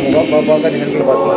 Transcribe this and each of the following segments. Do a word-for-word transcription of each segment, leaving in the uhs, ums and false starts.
Bapak kan handle batu.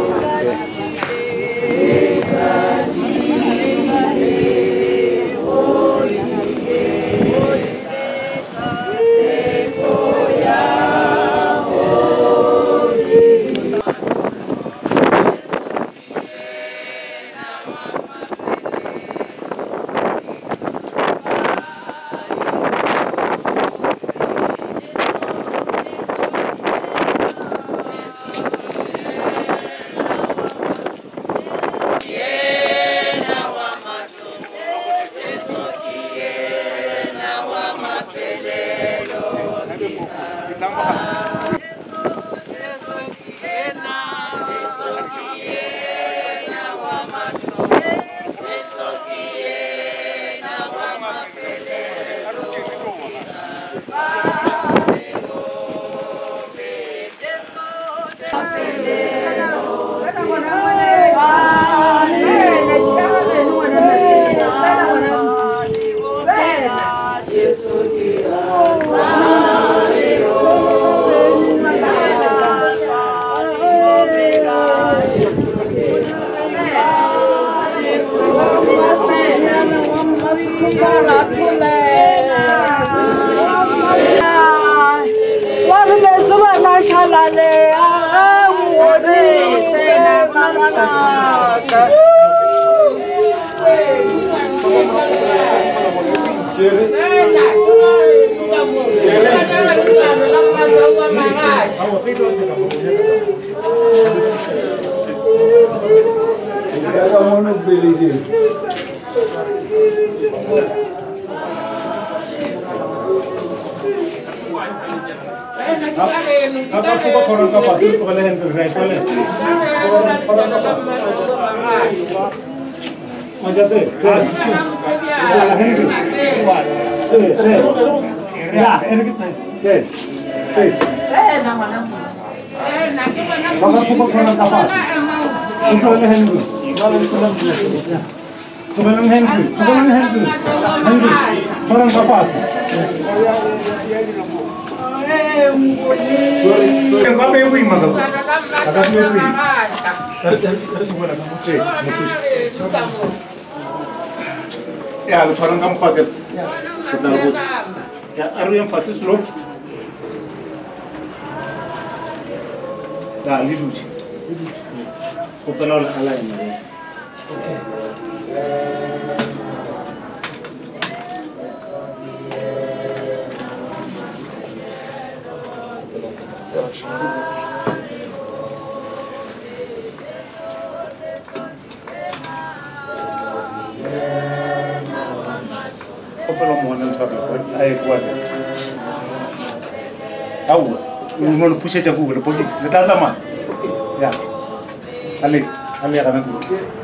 Apa sih kok orang kapal itu boleh handle right boleh? Macam tu. Ya, ini kita. Okay. Saya nama nama. Saya nak kita nama. Bapak kok orang kapal. Itu boleh handle. Kalau sebelum ya. Sebelum handle, sebelum handle. Handle. Orang kapal. Sorry, sorry. Yang apa yang wing magal? Ada yang wing. Ada ada tu boleh kamu cek. Ya, lu orang kamu pakai. Kita lupa. Ya, aru yang fasis lo. Dah, lidu cik. Kau kenal ala ini. Okay. Kalau mau nanti ayat kuat, tahu? Mau push aja buku, polis, letak sama, ya, alik, alik akan aku.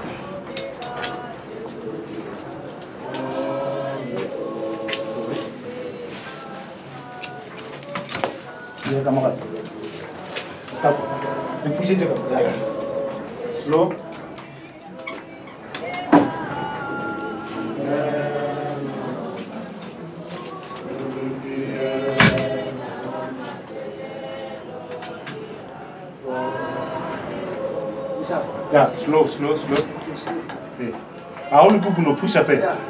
Ya kamu kan, tahu? Yang push aja kamu, ya, slow. Ya, slow, slow, slow. Eh, awal buku no push up. Ya.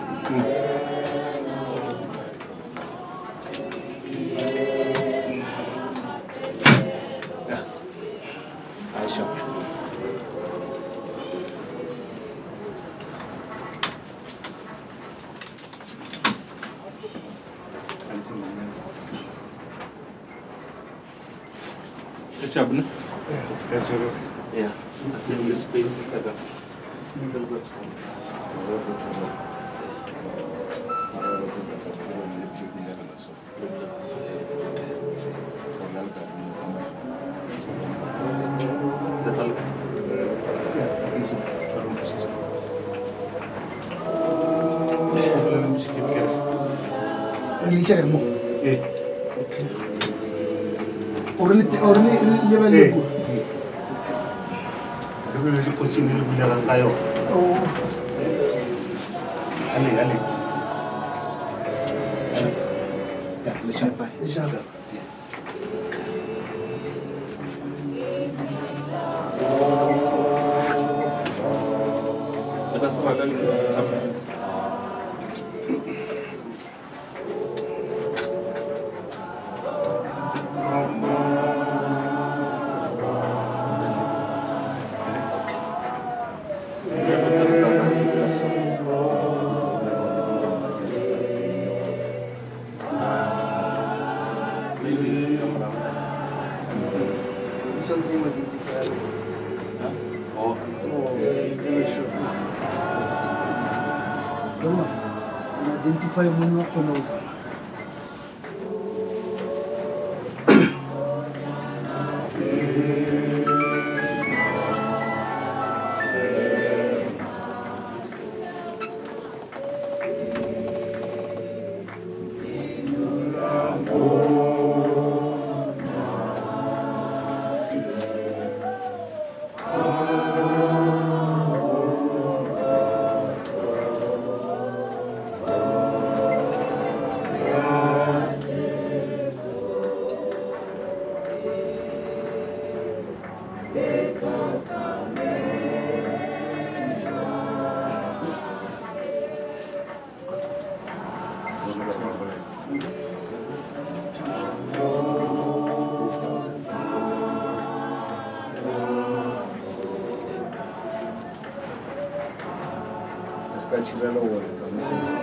Aisyah. Macam mana? Ya, suruh. Ya. The space is like a little bit. That's all. Yeah, I think so. English are more. Yeah. Okay. Orally, orally, level. Itu posisi ini lebih dalam kayu. Oh. Ali, Ali. Ya, Insya Allah. Insya Allah. Identify mo na kung ano sa Chivelo World, come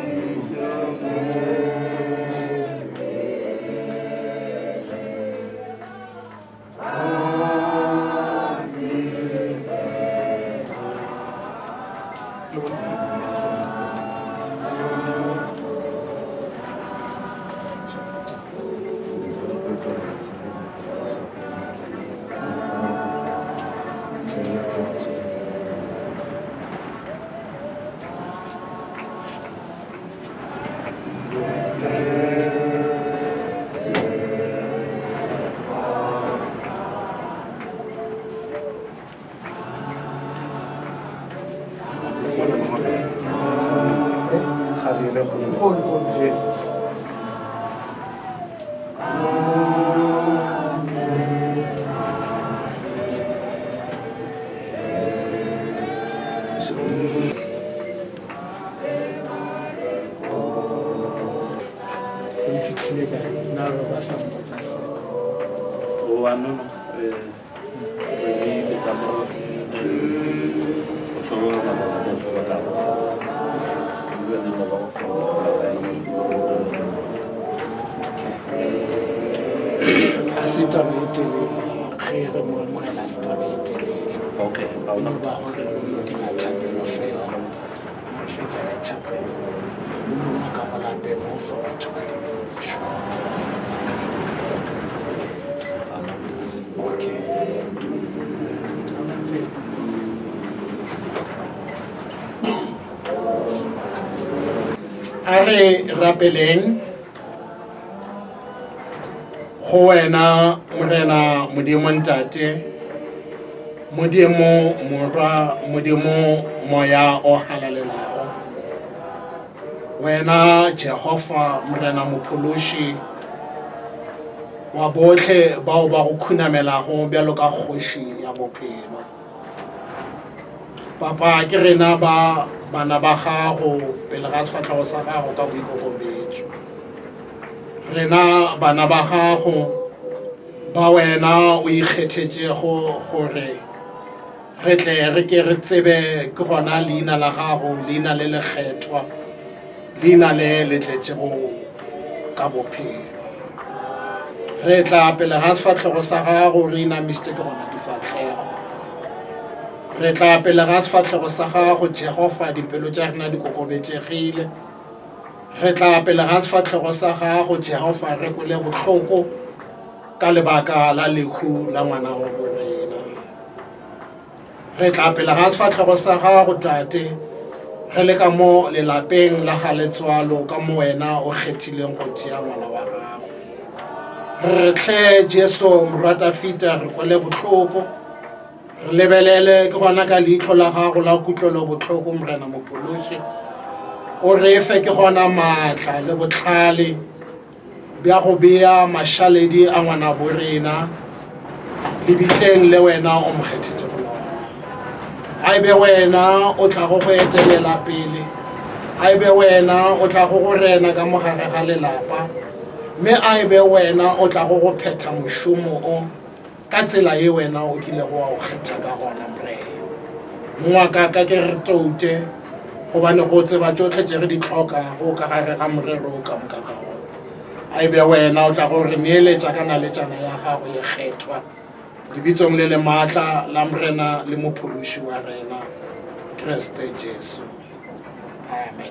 Okay, I'll not Are rapeleng go wena morena modimo ntate modimo morwa modimo moya o halalelago wena Jehova morena mophološi wa botlhe bao ba go khunamelago bjalo ka kgoši ya bophelo papa ke rena ba bana ba gago pele ga sefatlhego sa gago ka boikokobetso rena bana ba gago ba wena o ikgethetšego gore re tle re ke re tsebe ke gona leina la gago leina le lekgethwa leina le le tletšego ka bophelo re tla pele ga sefatlhego sa gago re inamišitše ke gona difatlhego re tla pele ga sefatlhego sa gago Jehova dipelo tša rena di kokobetšegile re tla pele ga sefatlhego sa gago Jehova re kwele bohloko ka lebaka la lehu la ngwana wa borena re tla pele ga sefatlhego sa gago tate re le ka mo lelapeng la ga letswalo ka mo wena o kgethileng go tšea ngwana wa gago re tle Jesu morata fita re kwele bohloko re lebelele ke gona ka leihlo la gago la kutlwelo bohloko morena mophološi o re fe ke gona maatla le botlhale bja go bea mašaledi a ngwana borena lebitleng le wena o mokgethete go lona a ebe wena o tla go go etelela pele a ebe wena o tla go go rena ka mogare ga lelapa mme a ebe wena o tla go go phetha mošomo o ka tsela ye wena o kile go wa o kgetha ka gona morena ngwaka ka ke re toute gobane go tseba tsotlhe tse re di tlhoka go ka gare ga morero o ka moka ga gona a ebe wena o tla go re neeletša ka naletsana ya gago e kgethwa lebitsong le le maatla la morena le mophološi wa rena Kriste Jesu amen.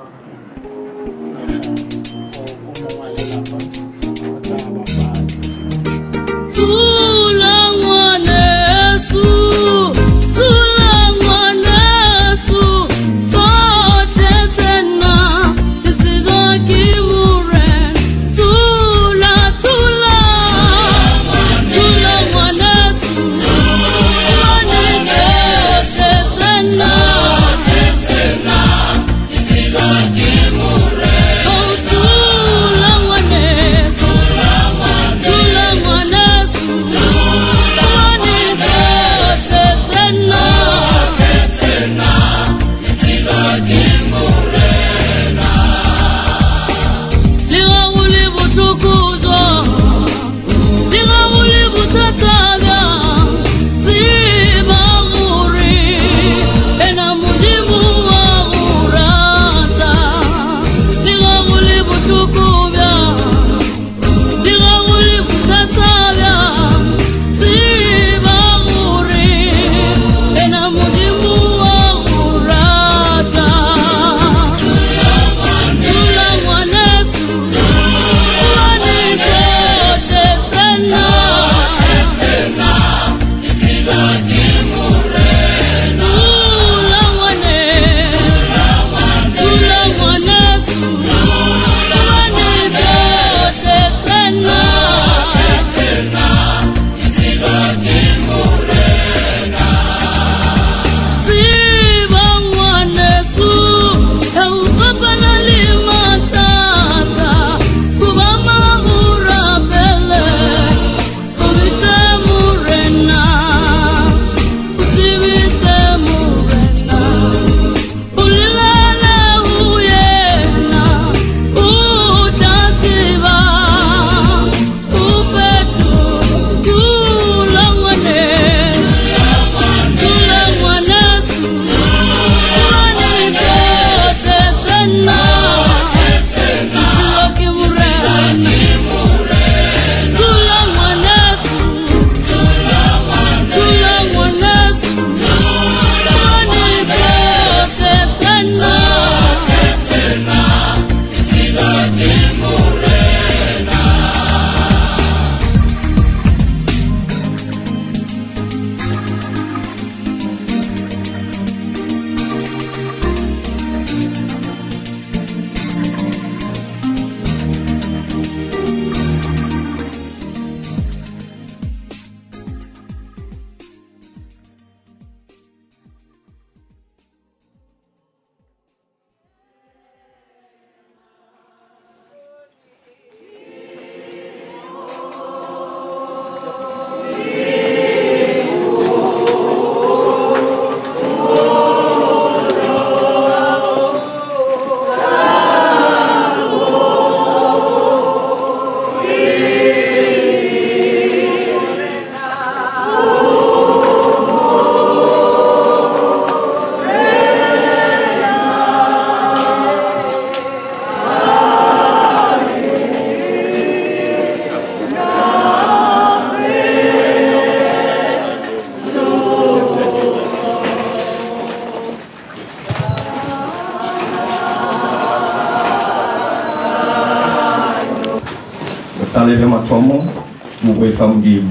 Salele machomo mugwe famudimo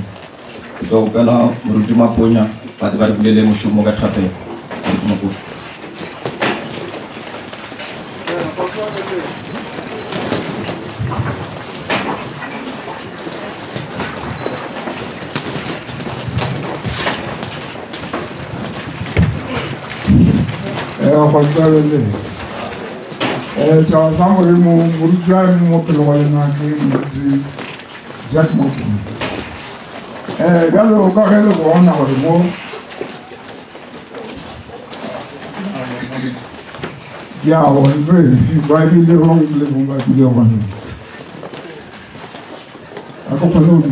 kutokana murujuma ponya pati bari kulele mushumo ga chape murujuma eh khotsalele eh cha famuri mu murujuma mu pelwale na ke Jack Moki. Eh, galo ka gelo bona gore mo ya Andre ba bile rong le ba bile rong ako fa no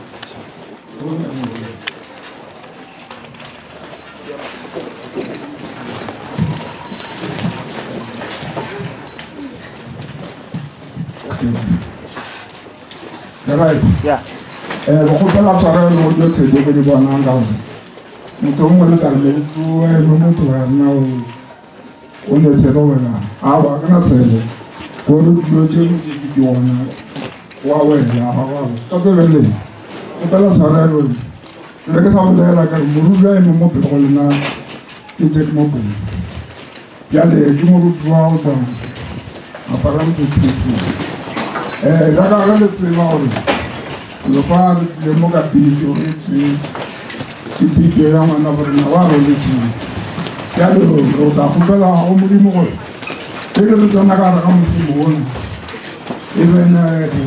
right Yeah. eh ba ko pala tsara no do te de ke bona nga muto mo le tala le tu e mo muto ha na o onde se ro wala awa kana sele ko ru lo je lu ji ji wona wa we la awa to de le ko pala tsara ro le ke sa mo le la ka mo ru le mo mo pe ko le na ke je mo bu ya le ju mo ru dwa o ta aparam te ti eh la ka le ti ma o lo fa le mo ka bi jo ti ti bi jo ya ma na na wa ro le ti ya lo ro ta fu la o mo ri mo ko e le to na ka ra mo ti mo won e be na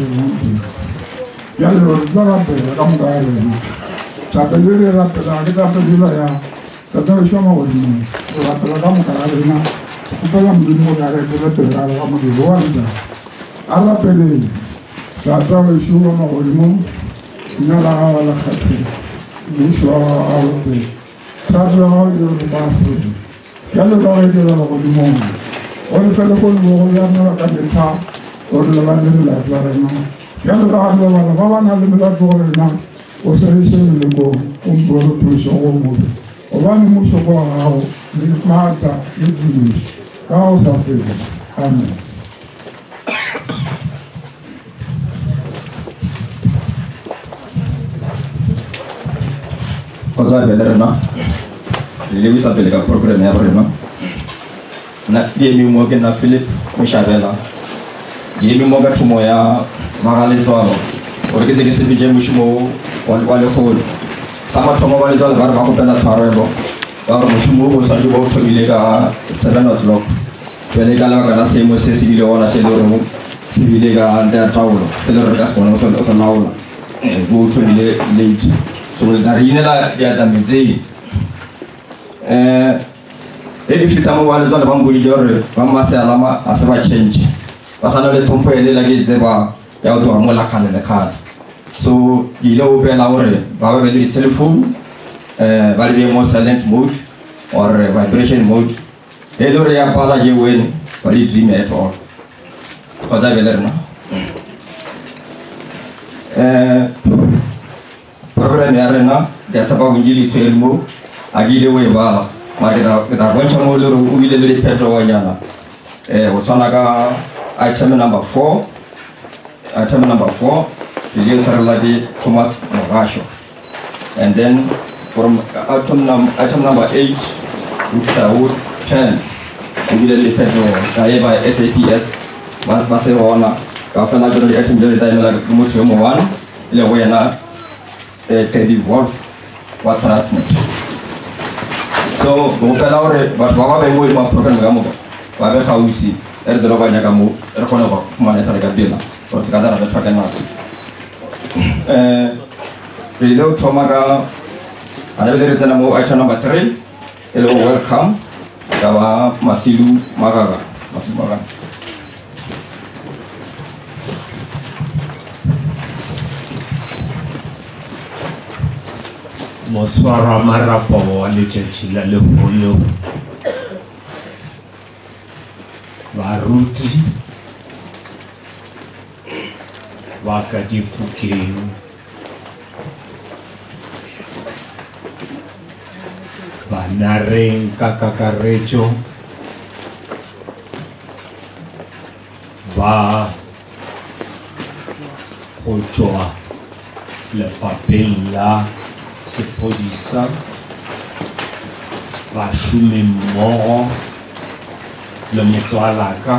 ya lo ro ra pe ra mo ka le ta pe le ra pe la ke ta pe la ya ta ta sho ma wo ni ra ta ra mo ka le na fu la mo ri mo ka le pe ra ra mo ri wa ni alla pe le ta ta sho ma wo ni mo na la la khati ni sho a wo pe ta ra ma yo ba su ya lo ra de la wo ni mo o le fe le ko mo ya na ka de ta o le la le la la na ya lo ra de la ba ba na le la jo le na o se se le ko un bo ro tu sho wo mo o ba ni mo sho ko a o ni ma ta ni ji ka o sa fe amen. Cosa bella na le wi sapele ka programme ya vraiment na yemi mo ke na Philip Mushabela yemi mo ga tumo ya magale tswalo orike ke se bije mushimo wa wa le kholo sama thomo ba le tswalo ba ba go pela tshwarelo ba re mushimo mo sa go thomile ka seven o'clock pele ka la ka na se mo se se bile ona se le re se bile ka nda tawolo se le re ka se bona so so laola e go thomile late so le darine la ya dametse eh e di fita mo wale zona ba mbuli jore ba mase alama ase ba change ba sana le tompo ele la ke tseba ya o to mo la kana le kana so ile o bela ore ba ba le cell phone eh ba le mo silent mode or vibration mode e lo re ya pala je wen ba le dream at all ko da bela na eh programme ya rena ya sababu njili tselmo agile we ba mageda kita boncha mo lo ubile le petro wanyana eh wotana ka item number four item number four ile saraladi Thomas Mogasho and then from item number item number eight uftaud ten ubile le petro kaiba S A P S ba ba se wona ka fana jolo item jolo dai mala mo mo wan ile wena eh Teddy Wolf wa transnet so go pela ore ba ba ba mo ma program ga mo ba ba khawisi er de roba nyaka mo er kono ba kuma ne sala ga bela or se kadara ba tsaka na eh video choma ga ana be tena mo item number three hello welcome kawa Masilu Magaga Masilu Magaga. Moswara marapo wa lechechila le holo baruti wakadifukeng banareng kakakarecho ba ochoa le papella sepodisa bashumi mmogo le motswalaka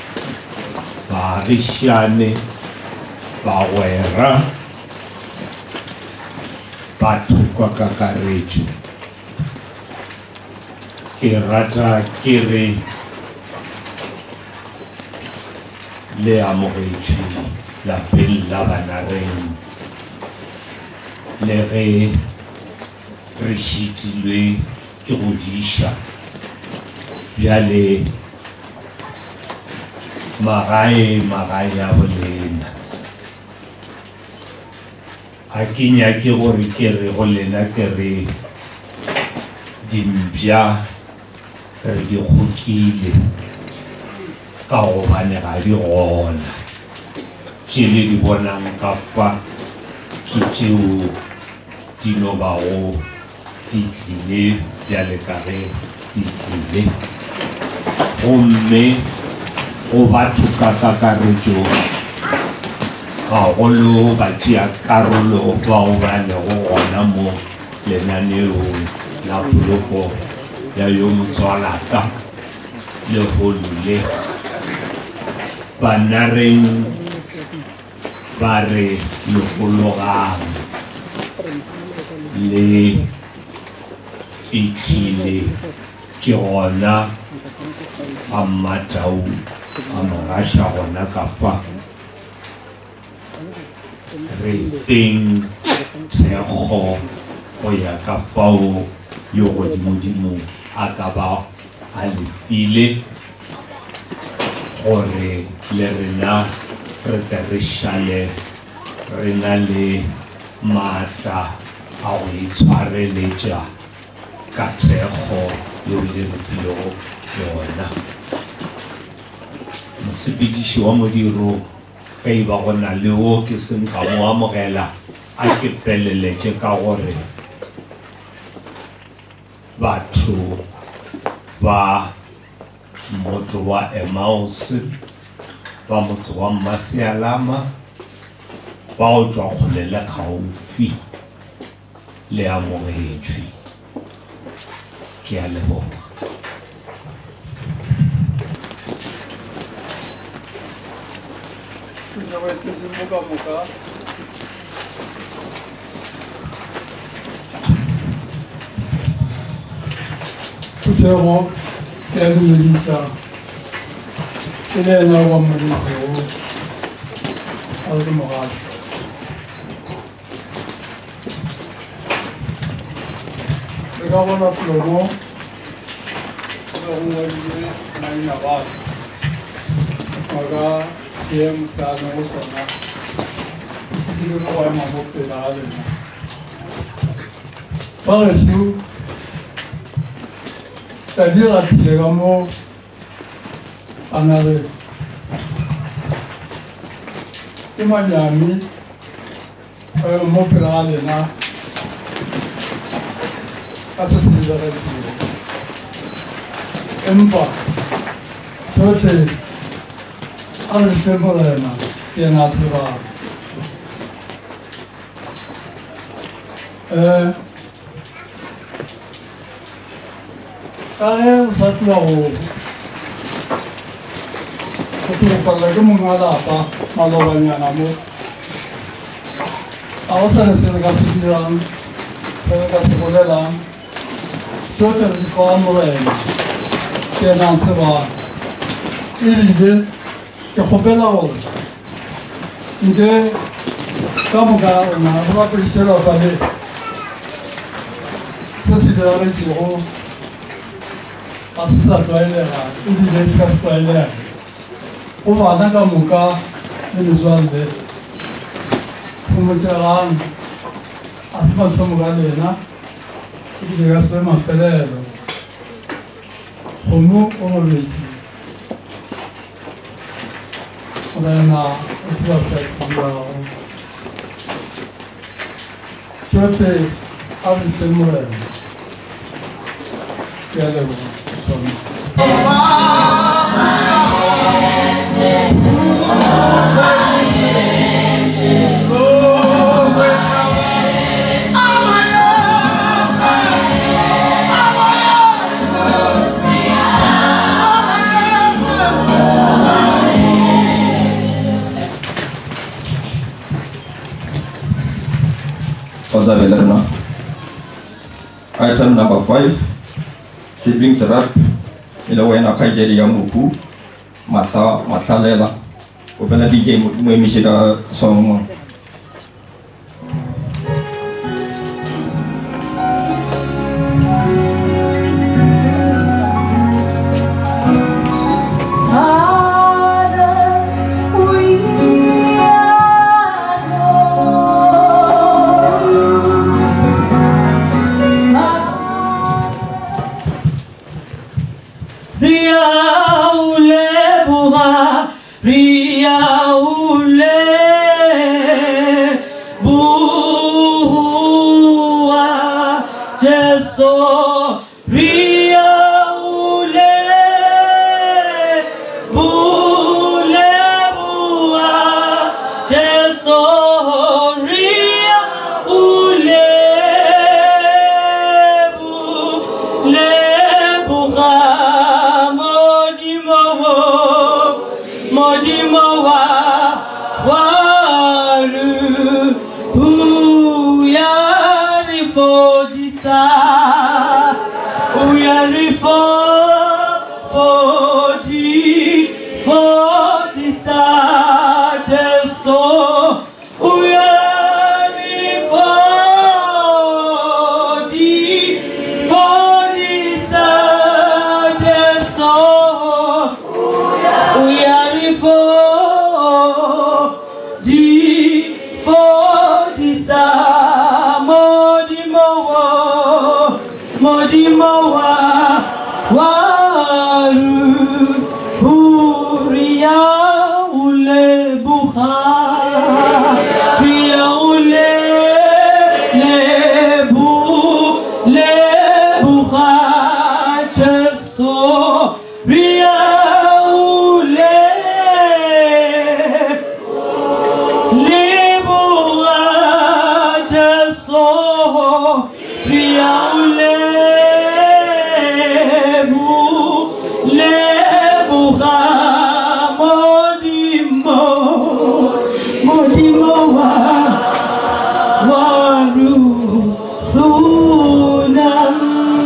baagišane bagwera batho kwa kakaretšo ke rata ke re le amogetšwe lapeng la banareng le ge re šitilwe ke go diša bjale magae magae ya bolena a ke nyake gore ke re go lena ke re dimpša re di kgokile ka gobane ga di gona tše le di bonang ka fa ke tšeo di no bago di tlile bjale ka ge di tlile gomme go batho ka kakaretšo gagolo ba tšea karolo bao ba lego gona mo lenaneong la poloko ya yo motswalaka legolo le banareng ba re legologang le fitlhile ke gona a mmatau a mogaša gona ka fa re feng thekgo go ya ka fao yo godimodimo a ka ba a lefile gore le rena re tle re šale re na le maatla a go itshwareletša ka thekgo yo le re filego yona mosepediši wa modiro ka e ba go na le o ke seng ka mo amogela a ke feleletše ka gore batho ba motho wa Emmaus ba motho wa Masialama ba go tšwa kgole kgaufi le amogetšwe ke a leboga Tutero ke dumedisa ke le ena wa modisego a le mogašo le ka bona flomo le go ngwadile maina batho maka seemo se a le go sona se se le go ema mo pela ga lena ba gešo ka dira tshile ka mo a na re ke manyami a re mo pela ga lena ka se se diregetile empa tsotlhe a re fe morena ke ena a tsebang um ka ge o sa tloa go tlofalela ke mongwe a lapa malobanyana mo ga go sa le se re ka se dirang se re ka se bolelang tsotlhe re di fa morena ke ena a tsebang ebile ke kgopela gore nke ka moka rena re bapedišela fale se se diragetšego ga se sa tlwaelega ebile se ka se tlwaelega go bana ka moka le metswalle go motsegang a se mathomo ka lena ebile ka se mafelelo kgomo o robetše morena o tseba se a tsebjago tsotlhe a re fe morena ke a leboga Item number five, siblings rap, ila wena kaijeri ya muku, matha mathalela, upela D J mwe mishida song. Father, Jesu ria ule ule bua Jesu ria ule ule bua modimo modimo wa waru uyari fodisa uyari fo fodi fodisa Jesu uyari fodi fodisa Jesu uyari fodi fodisa modimo modimo wa waru huria ule buha ria ule lebu lebuha Jesu ria ule lebuha Jesu ria ule lebuha modimo modimo wa waru runam.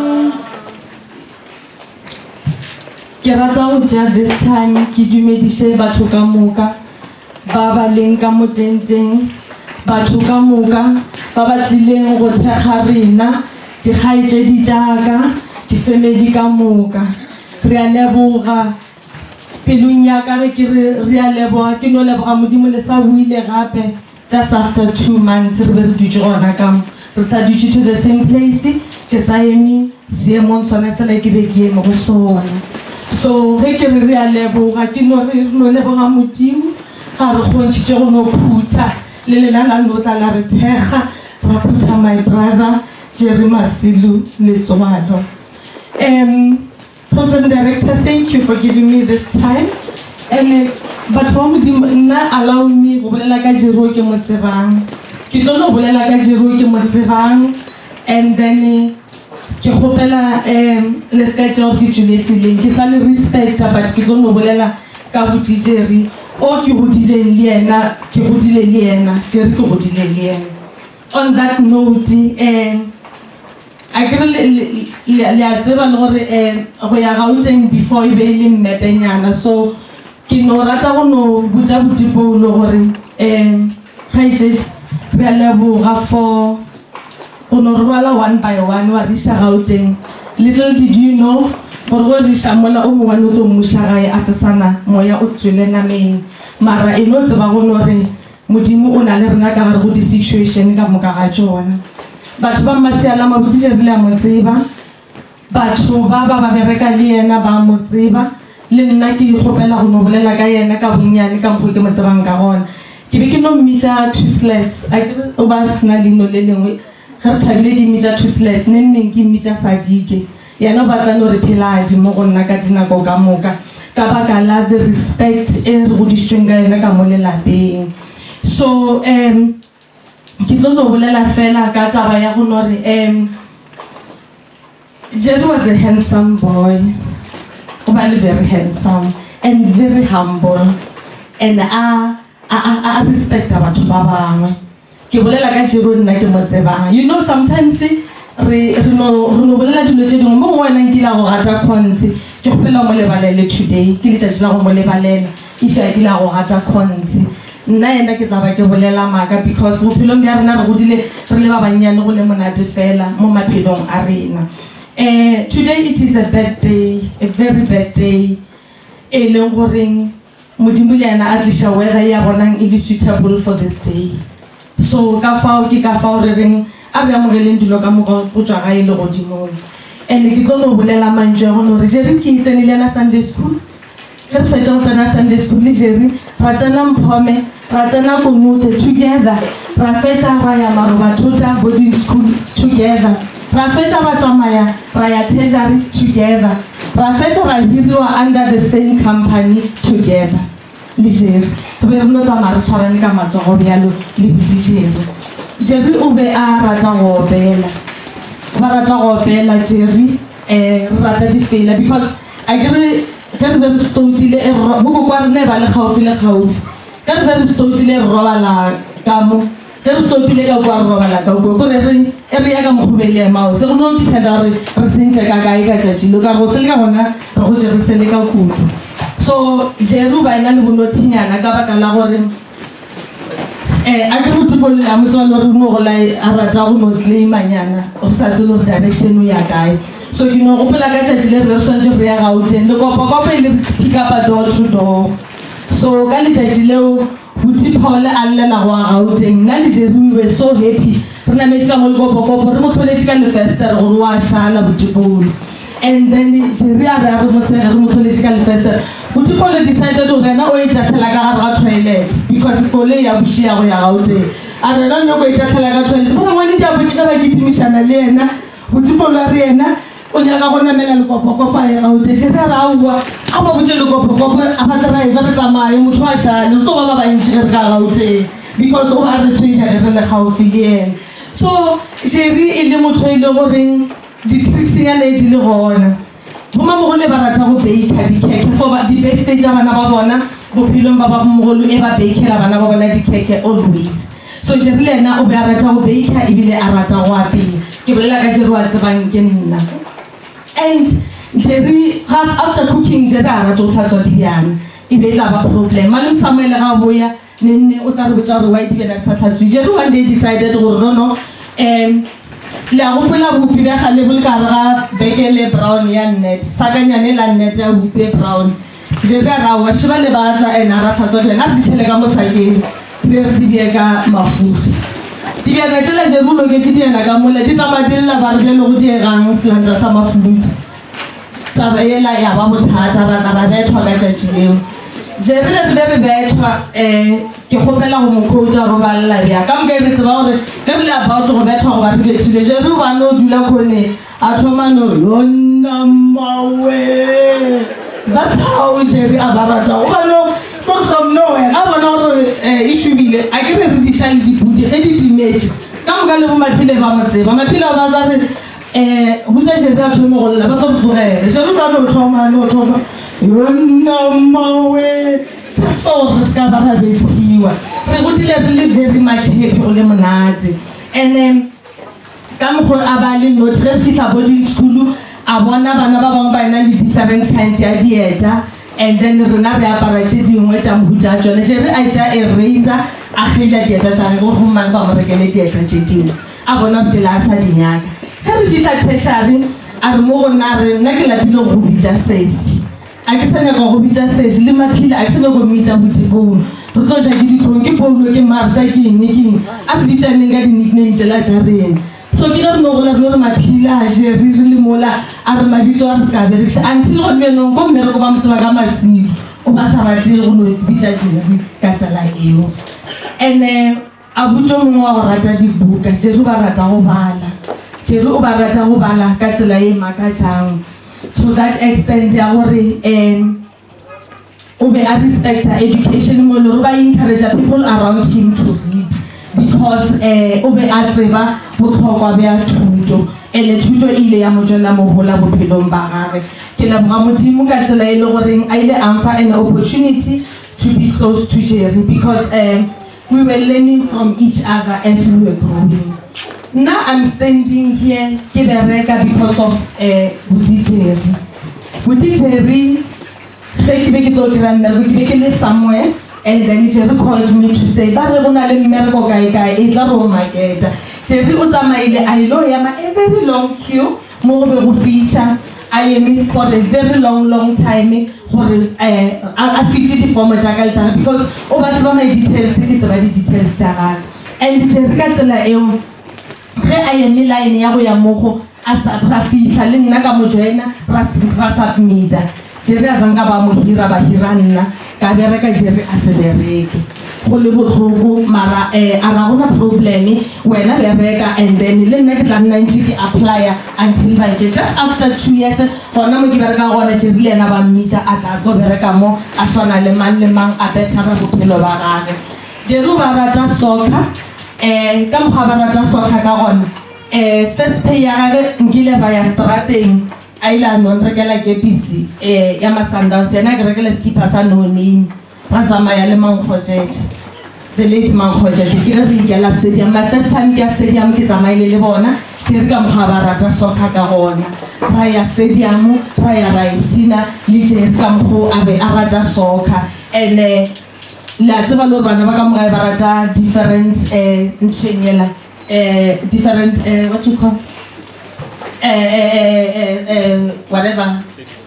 Ke rata go tšea this time ke dumediše batho ka moka ba ba leng ka motenteng batho ka moka ba ba tlileng go thekga rena dikgaetšedi jaaka difamily ka moka re a leboga pelong ya ka ge ke re a leboga ke no leboga modimo le sa buile gape just after two months re be re dutse gona ka mo re sa dutse to the same place ke sa eme seemong sona sela ke be ke eme go sona so ge ke re re a leboga ke no re no leboga modimo ga re kgontšhitše go no phutha le lena la no tla la re thekga ra phutha my brother Jerry Masilu Letswalo. Um, Program Director, thank you for giving me this time. And but what na allow me go bolela ka Jerry ke motsebang. Ke tlo no bolela ka Jerry ke motsebang and then ke gopela um le ska tšeo ke tšuletsileng ke sa le respect but ke tlo no bolela ka botse Jerry o ke godileng le yena ke godile le yena Jerry ke godile le yena. On that note, um I can le a tseba le gore eh go ya Gauteng before e be le mmepenyana so ke no rata go no butsa butipo le gore eh khaitšedi re a leboga for go no rwala one by one wa risha Gauteng. Little did you know gore go risha mola o mongwe o tlo mmusha gae a sesana moya o tswele nameng mara e no tseba go no re modimo o na le rena ka gare go di situation ka moka ga tsona batho ba masiala mabuti Jerry a mo tseba batho ba ba ba bereka le yena ba mo tseba le nna ke ikgopela go no bolela ka yena ka bonnyane ka mpo ke mo tsebang ka gona ke be ke no mmitša Toothless a ke o ba sna leno le lengwe ga re thabile ke mmitša Toothless ne nneng ke mmitša Sadike yena o batla no re pheladi mo go nna ka dinako ka moka ka baka la the respect e re godisitsweng ka yena ka mo lelapeng. So um ke tlo no bolela fela ka taba ya go no re um Jerry was a handsome boy, very handsome and very humble and a a a respect batho ba bangwe ke bolela ka Jerry nna ke mo tsebang. You know sometimes re re no re no bolela dilo tše dingwe mo wena nkile go gata khonse ke gopela mo lebalele today ke letšatši la go mo lebalela if I ke la go gata khonse nna ena ke tla ba ke bolela maka because bophelo bja rena re godile re le ba banyane go le monate fela mo maphelong a rena. Uh, today it is a bad day, a very bad day. E leng goreng modimo le ena a tlisha weather ya bonang e le suitable for this day. So ka fao ke ka fao re reng a re amogeleng dilo ka moka go tswa ga e le godimong. And ke tlo no bolela manje go no re Jerry ke itsenile na Sunday school. Ge re fetša go tsena Sunday school le Jerry ra tsena Mphome ra tsena Konute together ra fetša ra ya Marobathuta boarding school together ra fetša ra tsamaya ra ya Treasury together, ra fetša ra hiriwa under the same company together le Jerry. Re be re no tsamaya re tshwarane ka matsogo bjalo le buti Jerry. Jerry o be a rata go opela, ba rata go opela Jerry, eh re rata difela because I get ge re be re stoutile mo bo kwa rene ba le gaufi le gaufi, ge re be re stoutile re robala ka mo, ge re stoutile ka kwa re robala ka kwa kore re e re ya ka mogobele mao se go no dipenda re re sentse ka kae ka tšatši lo ka go se le ka gona re go je re se le ka kutu. So Jerry ba ena le bonothinyana ka baka la gore eh a ke botho le a motswalo re mo go la a rata go no claimanyana o sa tsolo direction o ya kae. So you know go pela ka tšatši le re swantse re ya Gauteng le kopa kopa ile pick up door to door. So ka le tšatši leo buti Paul a llela go Gauteng nna le Jerry we were so happy re na metša mo le kopa kopa re mo tlholetše ka lefester gore wa shala buti Paul. And then Jerry a re re mo se re mo tlholetše ka lefester. Buti Paul decided to rena o itatlhela ka gare ga toilet because kole ya bušia go ya Gauteng. A re no go itatlhela ka toilet ba ngwane tša bo ke ga ba kitimišana le yena. Buti Paul a re yena o nyaka go namela le kopa kopa ya Gauteng. Jerry a re aowa a ba botše le kopa kopa a ba driver re tsamaye motho a šale re tlo ba ba bantši ge re ka Gauteng because o ba re tshwenya ge re le gaufi le yena. So Jerry e le motho e le goreng di-tricksnyana e di le gona bomamogolo ba rata go baker dikeke for di-birthday tša bana ba bona bophelong ba bamogolo e ba bakela bana ba bona dikeke always. So Jerry le ena o be a rata go baker ebile a rata go apea, ke bolela ka Jerry wa tsebang ke nna. And Jerry after cooking Jerry a rata go tlhatswa dibjana e be e tla ba problem. Malome Samuel ga boya nenne o tla re botša gore why dibjana di sa tlhatswe. Jerry one day decided gore no no um le a gopola bopi ba gale bo le ka ga bekele brown ya net sakanyane la net ya bopi brown. Jerry a ra wa shiba le batla ena ra tlhatswa dibjana a di tšhele ka mo sakeng re re di bea ka mafuri. Dibjana tšela Jerry o loketše diena ka mola di tsamadilla ba re bjale go diegang selanta sa mafuluti taba ela ya ba bothata ra ka ra bethwa ka tšatši leo. Jerry le re re bethwa um ke kgopela go mo coacha go balela bja ka moka re tseba gore ge re le about go bethwa go ba re bethile Jerry o ba no dula kone a thoma no yonna mawe. That's how Jerry a ba rata o ba no go from nowhere a bona gore e šubile a ke re re diša le diputi ge di timetše ka moka le bo maphile ba mo tseba maphile ba tsa re um go tša Jerry a thome go lela ba tlo re tlogele Jerry ka no thoma no thoma yonna mawe just for re ska ba ra bethiwa re gotile re le very much happy go le monate. And um ka mokgwa a ba le note re fitla boarding school a bona bana ba bangwe ba ena le different kinds ya dieta and then rena re apara tše dingwe tša mohuta tšone. Jerry a tša eraser a kgeila dieta tša ge go gomang ba mo rekele dieta tše dingwe a bona botela a sa dinyaka. Ge re fitla tertiary a re mo gona re nna ke lapile go bitša sesi a ke sa nyaka go bitša sesi le maphile a ke sa nyaka go mmitša buti Paul re tlo ja ke ditlong ke Paulo ke Martha ke eng ke eng a re bitšaneng ka di-nickname tšela tša rena. So ke ge re no gola re re maphile a Jerry re le mola a re mabitso a re se ka berekiša until gone bjanong ko mmereko ba mo tseba ka masilo o ba sa ratile go no bitša Jerry ka tsela eo. And um a botso mongwe wa go rata dibuka Jerry o ba rata go bala. Jerry o ba rata go bala ka tsela e makatšang to that extent ya gore um o be a respecta education mo le ba encourage people around him to read because uh, o be a tseba botlhokwa bja thuto ele thuto ile ya mo tšwela mogola bophelong ba gagwe. Ke leboga Modimo ka tsela e le goreng a ile a mfa an opportunity to be close to Jerry because um, we were learning from each other as we were growing. Now I'm standing here ke bereka because of uh, Buti Jerry. Buti Jerry ge ke be ke tlo kry-a mmereko ke be ke le somewhere and then Jerry called me to say ba re go na le mmereko kae kae e tla ro marketa. Jerry o tsamaile a ilo ema a very long queue mo go be go fiša a eme for a very long long time gore a fiše di-form tša ka le tša because o ba tseba my details ke tseba di-details tša gage. And Jerry ka tsela eo ge a eme line ya go ya mogo a ra fitlha le nna ka mo joina ra submita Jerry a zanka ba mo hira ba hira nna ka bereka Jerry a se bereke go le botlhoko mara eh a ra gona problem wena bereka and then le nna ke tla nna ntse ke apply until by just after two years gona mo ke bereka gona je rile na ba mmitsa a tla go bereka mo a swana le mang le mang a betara bophelo ba gagwe jeru ba rata soccer eh ka mo ga ba rata soccer ka gona eh first pay ya gagwe ngile ba ya strateng Island non regela ke busy eh ya masanda sena ke regela skipper sa no name razama ya le mangkhojeje the late mangkhojeje ke re ke la stadium my first time ke stadium ke tsamaile le bona ke re ka mogabara tsa soccer ka gona ra ya stadium ra ya ra isina le je ka mo abe a rata soccer and eh la tseba lo bana ba ka mo ga ba rata different eh ntshwenyela eh different eh what you call Uh, uh, uh, uh, whatever.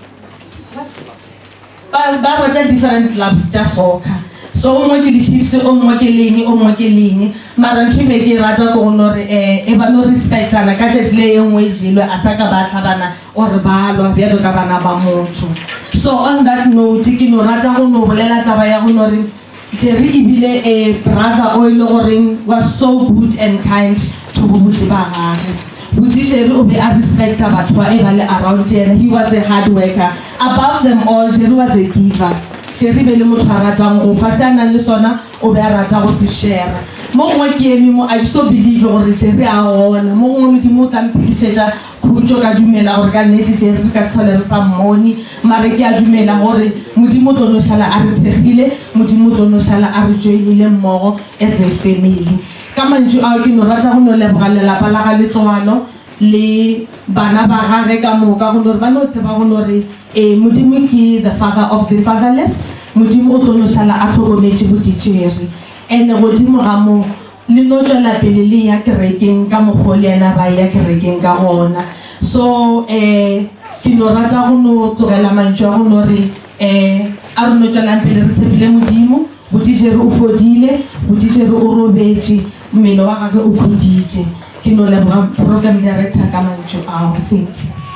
But but different clubs just soccer. So o mo ke Chiefs o mo ke leng o mo ke leng mara ntwe ke rata go no re eh e ba no respect ana ka tshele le engwe jilwe a saka ba tlhabana o re ba lwa bya ka bana ba motho. So on that note ke no rata go no bolela taba ya go no re Jerry ibile a brother o ile goreng was so good and kind to bobuti ba gagwe. Jerry obe a respect batho ba e ba le around him. He was a hard worker. Above them all, Jerry was a giver. Jerry be le motho a ratang go fa se ana le sona o be a rata go se share. Mo ngwe ke emi mo I so believe gore Jerry a ona mo ngwe di mo tlampilishetsa khutjo ka dumela gore ka netse Jerry ka stholere sa money mara ke a dumela gore modimo tlo no shala a re thegile modimo tlo no shala a re joinile mmogo as a family. Ka manju a ke no rata go no leboga lelapa la ga letswalo le bana ba gagwe ka moka go no ba no tseba go no re eh modimo ke the father of the fatherless modimo o tlo no shala a tlhokometse botitjeri ene godimo ga mo le no tsela pele le ya kerekeng ka mogole yana ba ya kerekeng ka gona so eh ke no rata go no tlogela manju go no re eh a re no tsela pele re sepile modimo botitjeri o fodile botitjeri o robetse mmelo wa gagwe o khuditse ke no le program director ka manju a think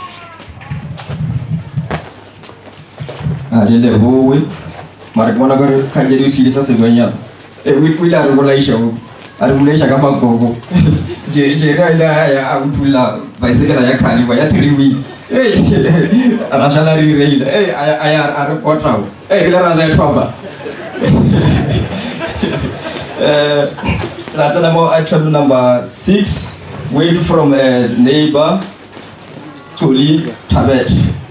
a le bowe mara ke bona gore ka je di sile sa sengwenya e wi kwila re bola isho a re bulela ka magogo je je ra ila ya a utula bicycle ya khali ba ya three wheel eh ara shala ri reile eh aya a re potra eh ile ra le thoba eh last number item number six wait from a neighbor Tuli Tabet.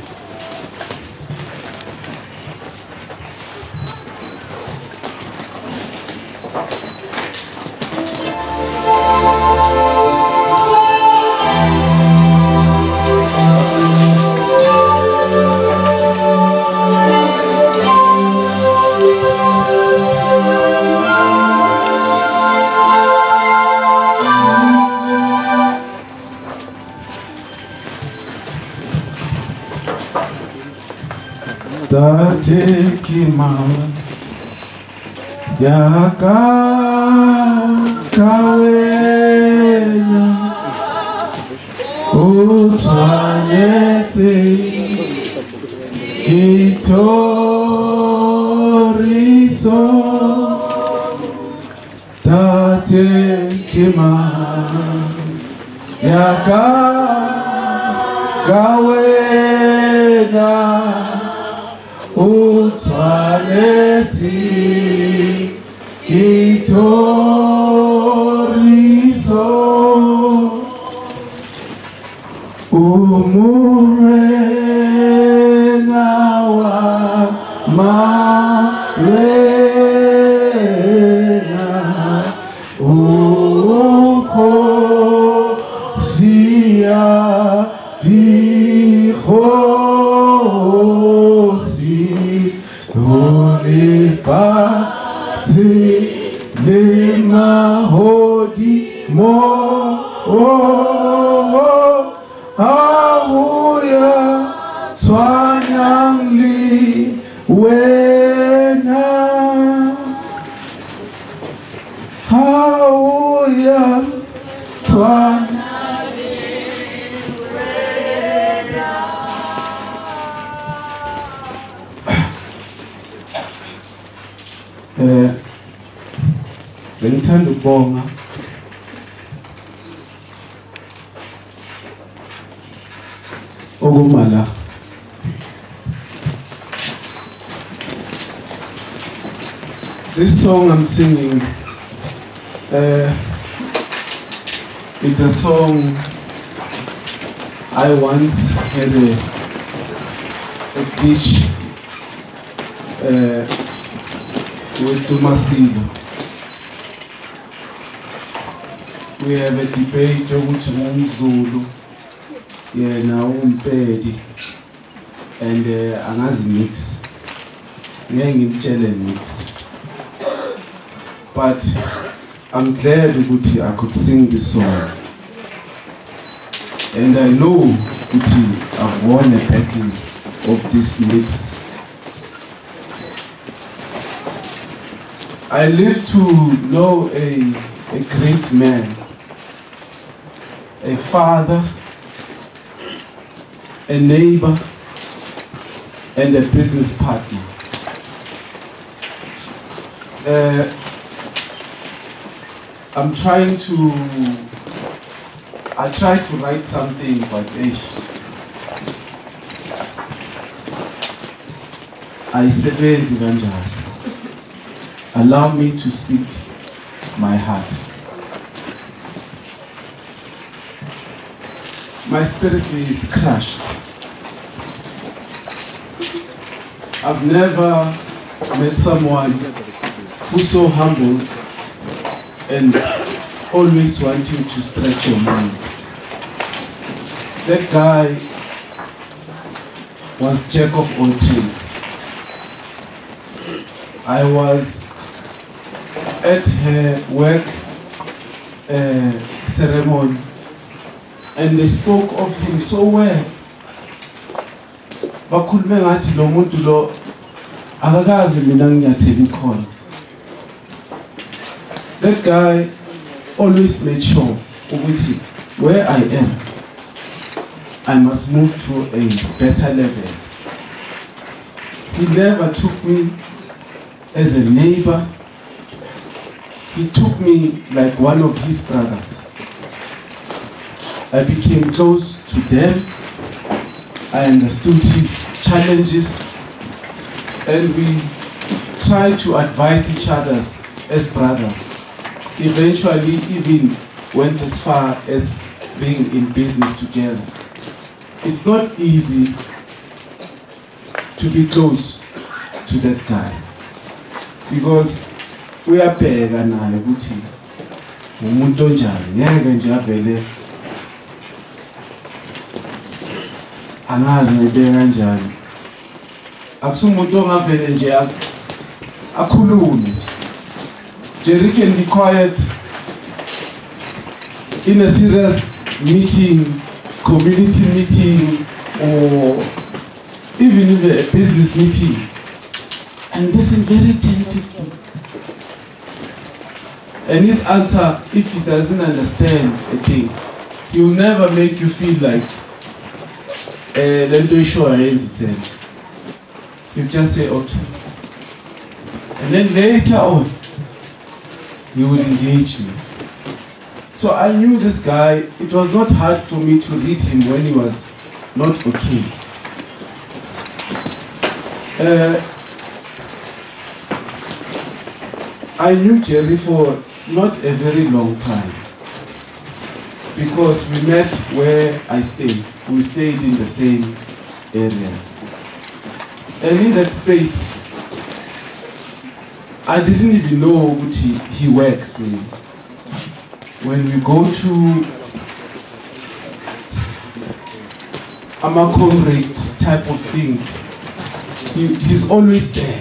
Tate mau ya ka kawena utwanete kitoriso tate mau ya ka kawena Utwaneti kitoriso umurena wa marena uko siya diho le mahodi mo ahuya twanang li wena ahuya twanang li wena eh Bengithanda ukubonga okumala this song I'm singing, uh, it's a song I once had a, a glitch uh, with Tumasilo. We have a debate ukuthi ngumZulu yena umpedi and uh, angazi mix ngeke ngimtshele mix, but I'm glad ukuthi I could sing this song, and I know ukuthi I've won a battle of this mix. I live to know a, a great man, a father, a neighbor, and a business partner. Uh, I'm trying to, I tried to write something, but eh, ayisebenzi kanjalo. Allow me to speak my heart. My spirit is crushed. I've never met someone who's so humble and always wanting to stretch your mind. That guy was jack of all trades. I was at her work uh, ceremony, and they spoke of him so well. Bakhulume ngathi lo muntu lo akakaze mina nginyathela ikhonzi. That guy always made sure ukuthi where I am, I must move to a better level. He never took me as a neighbor. He took me like one of his brothers. I became close to them. I understood his challenges, and we tried to advise each other as brothers. Eventually, even went as far as being in business together. It's not easy to be close to that guy, because uyabheka naye ukuthi umuntu onjani, ngeke nje avele angazi ngibeka kanjani. Akusumuntu ongavele nje akhulume. Jerry can be quiet in a serious meeting, community meeting, or even in a business meeting, and listen very attentively. And his answer, if he doesn't understand a thing, he will never make you feel like let me show a sense. He'll just say okay. And then later on, he would engage me. So I knew this guy. It was not hard for me to read him when he was not okay. Uh, I knew Jerry for not a very long time, because we met where I stayed. We stayed in the same area. And in that space, I didn't even know what he, he works in. When we go to Amacom rates type of things, he, he's always there.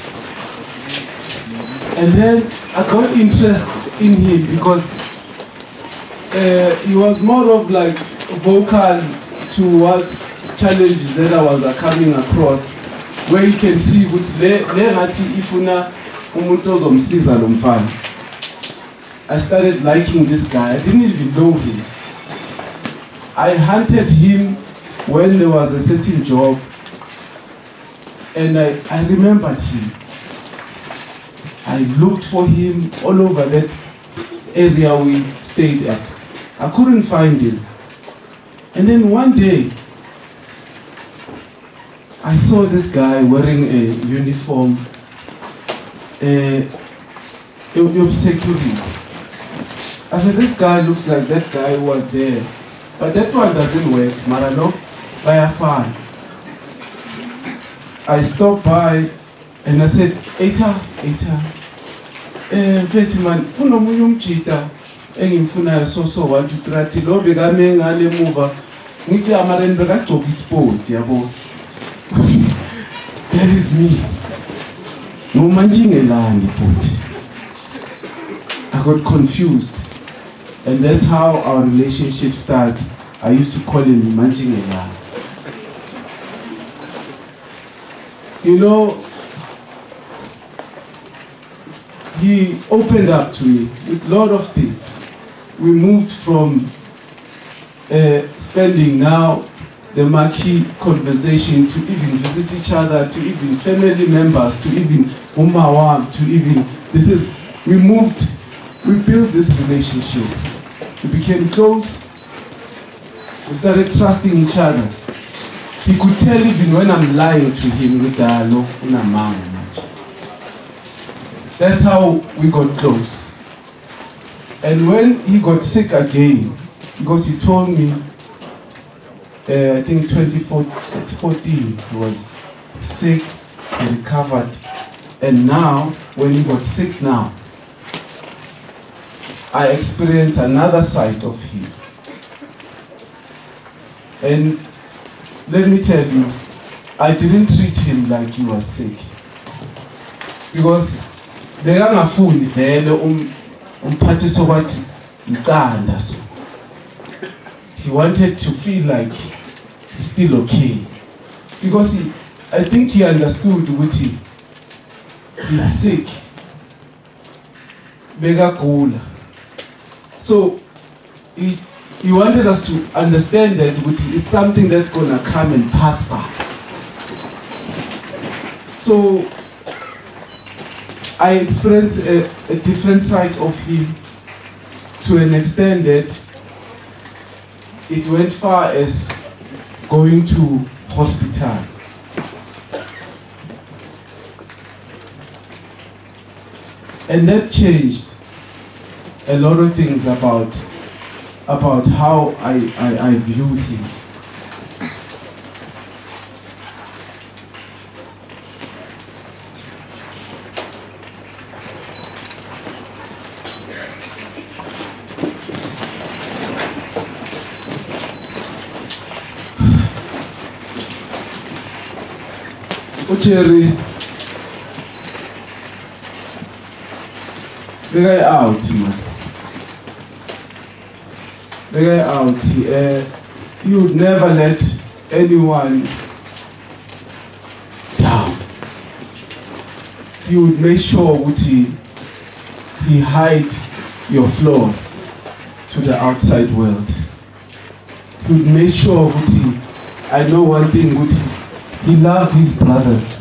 And then I got interested in him because uh, he was more of like vocal towards challenges that I was uh, coming across, where you can see what ifuna umuntu ozomsiza lo mfana. I started liking this guy. I didn't even know him. I hunted him when there was a certain job, and I, I remembered him. I looked for him all over that area we stayed at. I couldn't find him. And then one day, I saw this guy wearing a uniform, uh, of security. I said, this guy looks like that guy who was there. But that one doesn't work, Marano, by a fan. I stopped by and I said, Eta, Eta, eh, Fetiman, unomuyum chita, engimfuna so so one two three, lo begame ngale muva, ngithi amaren beka job sport, yabo. That is me. No manjingelani, but I got confused. And that's how our relationship started. I used to call him Manjingelani. You know, he opened up to me with a lot of things. We moved from uh, spending now the marquee conversation to even visit each other, to even family members, to even Umawam, to even, this is, we moved, we built this relationship. We became close, we started trusting each other. He could tell even when I'm lying to him with the That's how we got close. And when he got sick again, because he told me, uh, I think twenty fourteen, he was sick, he recovered. And now, when he got sick now, I experienced another side of him. And let me tell you, I didn't treat him like he was sick. Because the young fool vele umphathiso kwathi iqanda so. He wanted to feel like he's still okay. Because he, I think he understood ukuthi he's sick. Bega kula. So he, he wanted us to understand that it's something that's going to come and pass by. So I experienced a, a different side of him to an extent that it went far as going to hospital. And that changed a lot of things about, about how I, I, I view him. Ucheri, the guy out, man. The guy out. Uh, he would never let anyone down. He would make sure Uti, he hide your flaws to the outside world. He would make sure Uti, I know one thing, Uti, he loved his brothers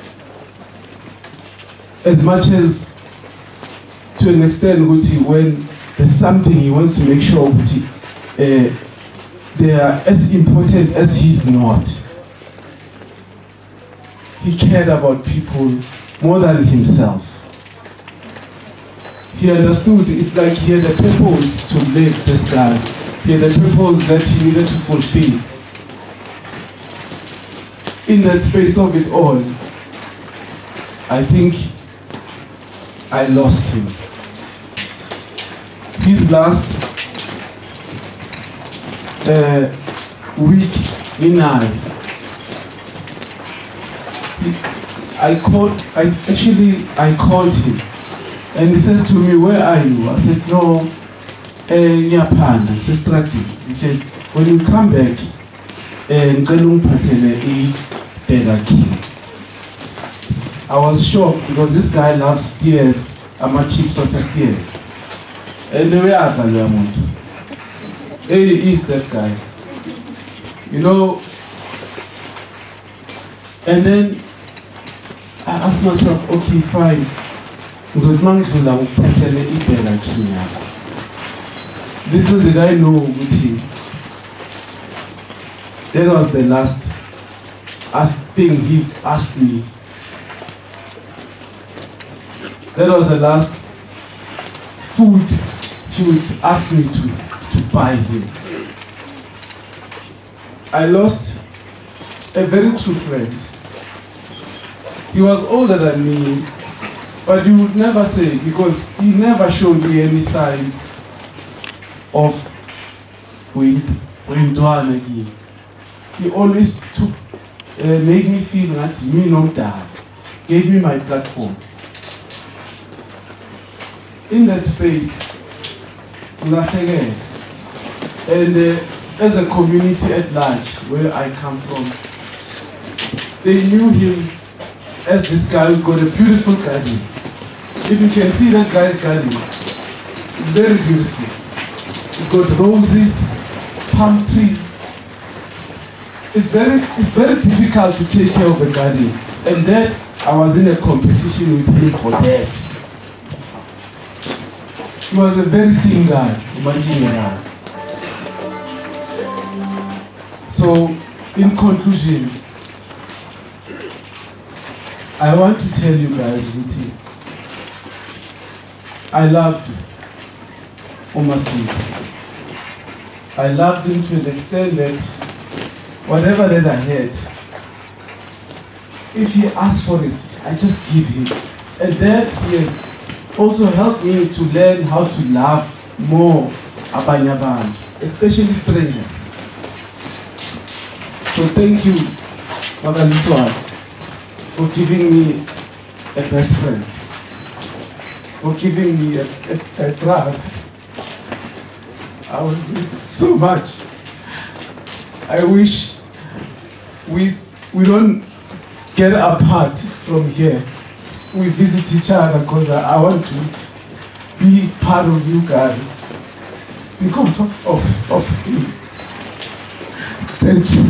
as much as, to an extent, Uti, when there's something he wants to make sure Uti, uh, they are as important as he's not. He cared about people more than himself. He understood it's like he had a purpose to live, this guy. He had a purpose that he needed to fulfill. In that space of it all, I think I lost him. His last uh, week in I, I called, I actually, I called him. And he says to me, where are you? I said, no, in Japan, it's a strategy. He says, when you come back, I was shocked because this guy loves steers. I'm a cheap sauce steers. And the way I thought, he is that guy. You know, and then I asked myself, okay, fine. ngizothi mangidlula ukuphethele ibhela khinyaka. Little did I know ukuthi that was the last thing he'd asked me. That was the last food he would ask me to, to buy him. I lost a very true friend. He was older than me, but you would never say, because he never showed me any signs of Windwana again. He always took, uh, made me feel that me no die, gave me my platform. In that space, and uh, as a community at large, where I come from, they knew him as this guy who's got a beautiful garden. If you can see that guy's garden, it's very beautiful. It's got roses, palm trees. It's very, it's very difficult to take care of the garden. And that, I was in a competition with him for that. He was a very clean guy, imagine that. So, in conclusion, I want to tell you guys, Ruti, I loved Omasi. I loved him to the extent that whatever that I had, if he asked for it, I just give him. And that he has also helped me to learn how to love more Abanyaban, especially strangers. So thank you, Mother Litwa, for giving me a best friend, for giving me a, a, a brother. I will miss him so much. I wish we, we don't get apart from here. We visit each other because I, I want to be part of you guys because of, of, of me. Thank you.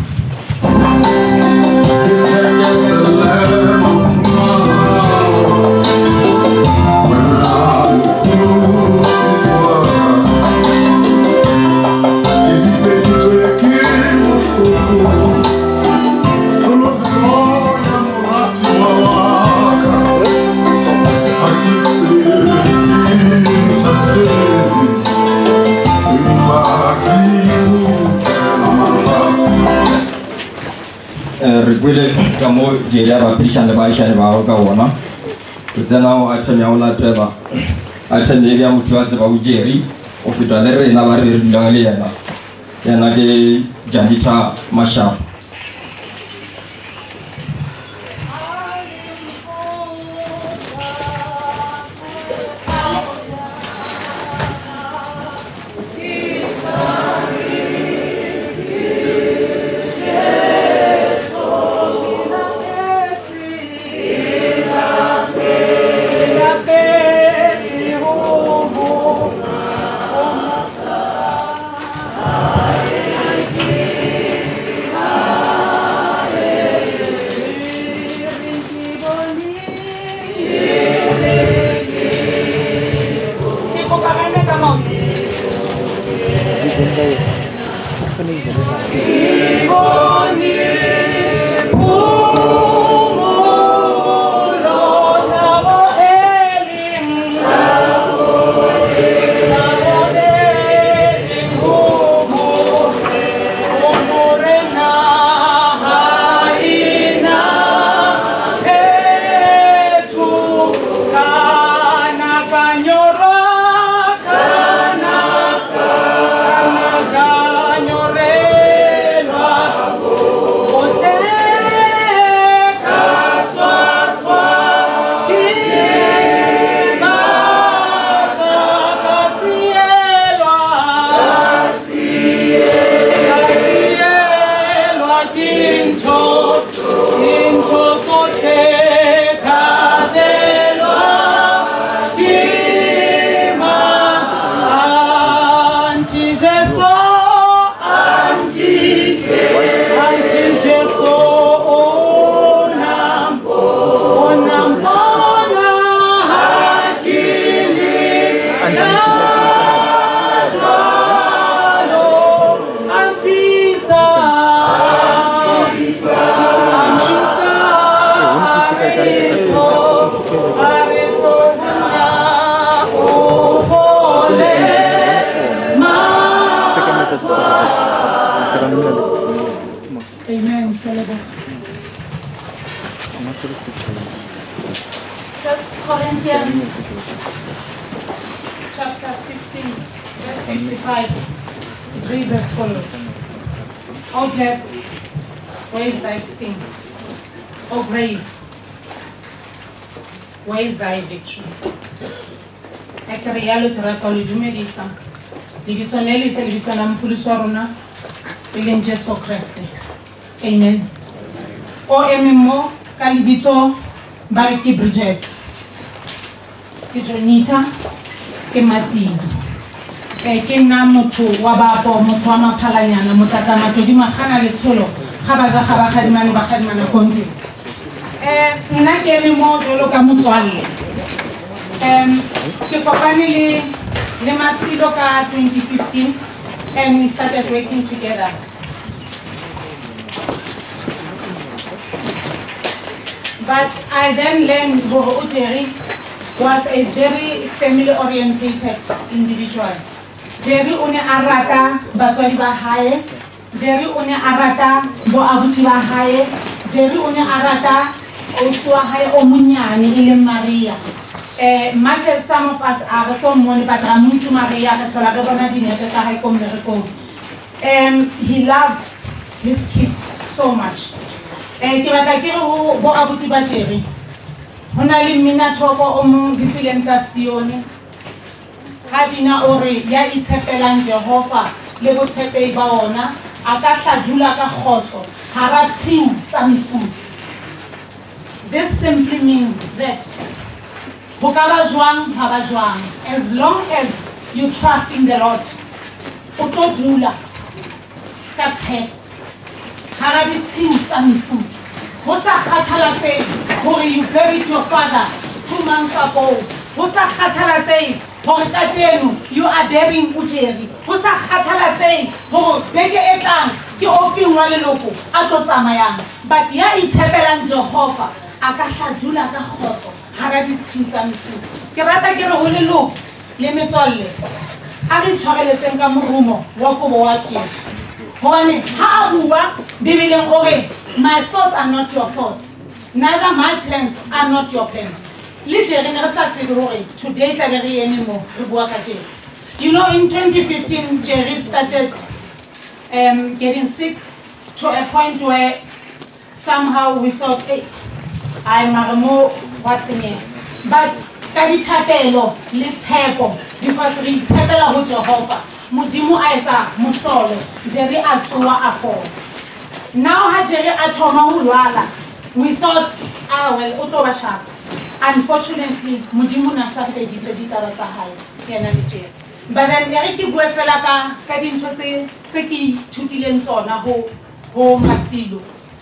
Regule kamo jeria ba prishan ba isha ba ka wona tsena o athanya o la teba athanya ya muthu a tseba o jeri o fitwa le rena ba re dinga le yana yana ke Janita Masha. Ah First Corinthians chapter fifteen, verse fifty-five. It reads as follows. O death, where is thy sting? O grave, where is thy victory? E ke re yalo ke rata le dumedisa. Lebitso le letle lebitso la Mopholosi wa rona e leng Jesu Kriste. Amen. O eme mo ka lebitso ba re ke Bridget. Ke Jonita, ke Matini. Eh ke nna motho wa bapo, motho wa maphalanyana, motata matodi magana le tsholo ga ba ja ga ba gadimane ba gadimana konke. Eh nna ke eme mo jolo ka motswalle. Um, ke kopane le le Masilo ka twenty fifteen and we started working together. But I then learned Horo Jerry was a very family orientated individual. Jerry une arata batswadi ba hae, Jerry une arata bo abuti ba hae, Jerry une arata o wa hae o munyane ile Maria. Uh, much as some of us are so money, but Ramuntu Maria, um, he loved his kids so much. Ho abuti ba Jerry. Hona le mina thoko o mong differentiation. Ha bina ore ya itshepelang Jehova le bo tshepe ba ona, a ka hladula ka khotso, ha ra tshiu tsa mefuta. This simply means that as long as you trust in the Lord, utodula katshe haradi tsinta mifuta hosa khathalatse hore you buried your father two months ago, hosa khathalatse hore kajeno you are burying Ujeri, hosa khathalatse hore beke etlang ke ofing wa leloko a tlo tsamayang, but ya itshepelang Jehova aka hladula ka khotso haradi tsinta mifuta. Ke rata ke re ho lelo le metswalle a re tshwareletseng ka morumo wa kobo wa Jesu. Hobane ha a bua Bibeleng ore my thoughts are not your thoughts, neither my plans are not your plans. Le Jerry ne re sa tsebe hore today tla be re eme mo re bua ka Jerry. You know, in twenty fifteen Jerry started um, getting sick to a point where somehow we thought, hey, I'm Maramo Wasinye. But kadi thapelo le tshepo, because re itshepela ho Jehova modimo a etsa mohlolo Jerry a tsoa a fola. Now ha Jerry a thoma ho lwala, we thought, ah well o tlo ba sharp. Unfortunately modimo na sa feditse ditaba tsa hae yena le Jerry. But then ere ke bua fela ka ka dintho tse tse ke ithutileng tsona ho ho Masilo.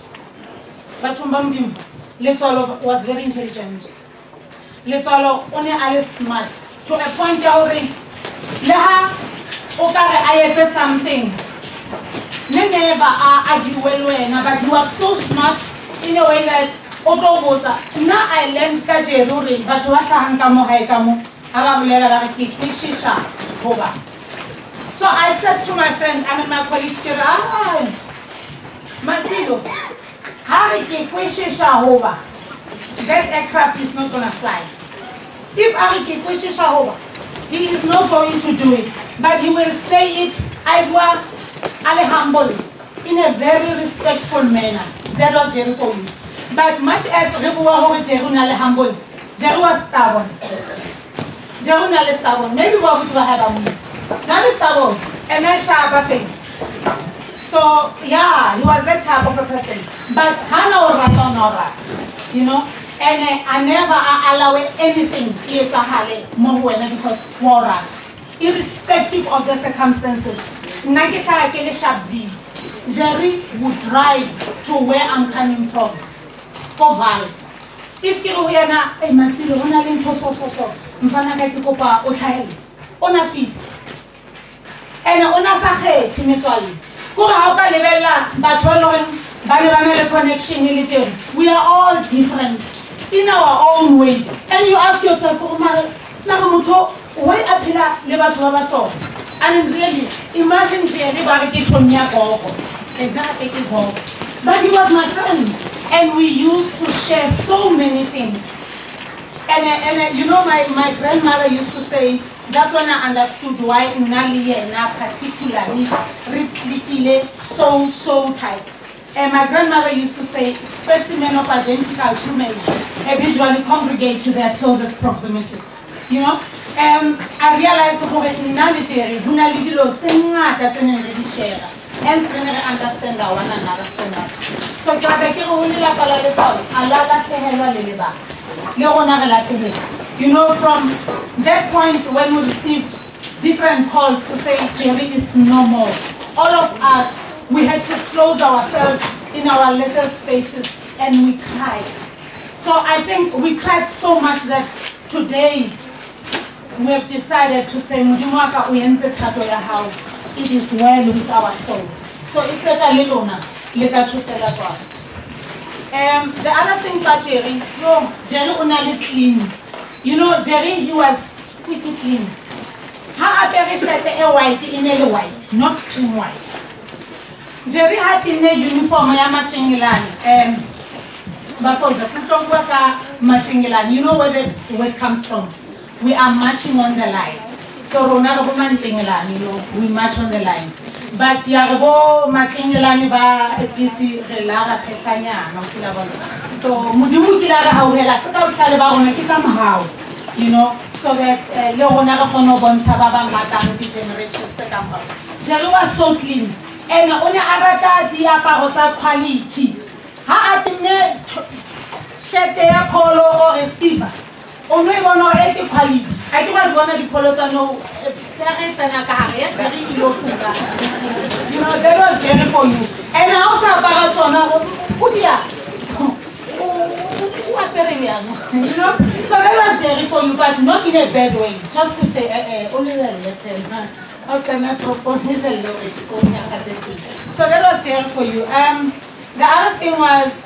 Batho ba modimo Letswalo was very intelligent. Letswalo o ne a le smart to a point ya hore le ha o ka re a etse something ne never a argue le wena, but he was so smart in a way that o tlo botsa nna I learned ka Jerry hore batho ba hlahang ka mo hae ka mo ha ba bolela ba re ke kwishisha hoba. So I said to my friend, I mean my colleagues, ke ra Masilo, ha re ke kwishisha hoba, that aircraft is not going to fly. If Ariki kwishisha hoba, he is not going to do it, but he will say it Aigwa ale humble in a very respectful manner. That was Jerry for you. But much as Rebuwa Hore Jerry ale humble, Jerry was stubborn. Jerry ale stubborn. Maybe what would have a minute. Not stubborn, and then sharp face. So yeah, he was that type of a person. But Hana or Ratonora, you know. And uh, I never uh, allow anything because war, irrespective of the circumstances. Jerry would drive to where I'm coming from. Koval. If Kiroyana a Masilo, ona linto so so so, Mfana Katikopa, Otael, Ona feet. And Ona Sahe, Timitali. Go out by Levella, but following Banana connection religion. We are all different in our own ways. And you ask yourself, Nagamuto, why appear Lebatova so? And really, imagine the Lebariki Chonia Gogo, and that take it home. But he was my friend, and we used to share so many things. And, uh, and uh, you know, my, my grandmother used to say, that's when I understood why Nali and particularly Riklikile so, so tight. And my grandmother used to say, specimen of identical plumage usually congregate to their closest proximities. You know? Um, I realized that in Nali, hence we never understand our one another so much. So you know, from that point when we received different calls to say Jerry is no more, all of us, we had to close ourselves in our little spaces and we cried. So I think we cried so much that today we have decided to say, it is well with our soul. So it's like a little na, Um, the other thing about Jerry, yo, Jerry unali clean. You know, Jerry, he was squeaky clean. How I perish like a white in a white, not clean white. Jerry had in a uniform, I am matching land. But for the Kutok worker, matching land, you know where the word comes from? We are marching on the line. So Ronaldo matching land, you know, we march on the line. But Yarabo Matingalani ba at least the Lara Pesanya, so Mudimukilara Hawela, Saka Salaba how, you know, so that Leonara Hono Bon Sababa Madame generation second. Jeru was so clean, and only Arata Diaparota quality. Ha atine Shete Polo or Estiva. Only one or eighty quality. I don't want one of the polos I know. Parents and a career, Jerry, you know, that was Jerry for you. And I also about you know, so that was Jerry for you, but not in a bad way. Just to say, eh, only a little. So that was Jerry for you. Um, the other thing was,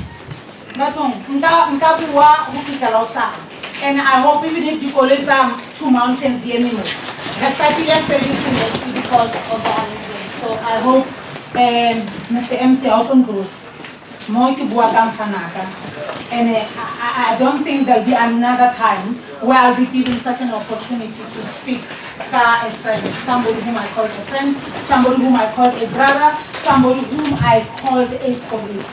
and I hope even if the colleagues are two mountains, the enemy. Respectfully service because of the arrangement. So I hope um, Mister M C open doors. And uh, I, I don't think there'll be another time where I'll be given such an opportunity to speak to a friend, somebody whom I called a friend, somebody whom I called a brother, somebody whom I called a colleague.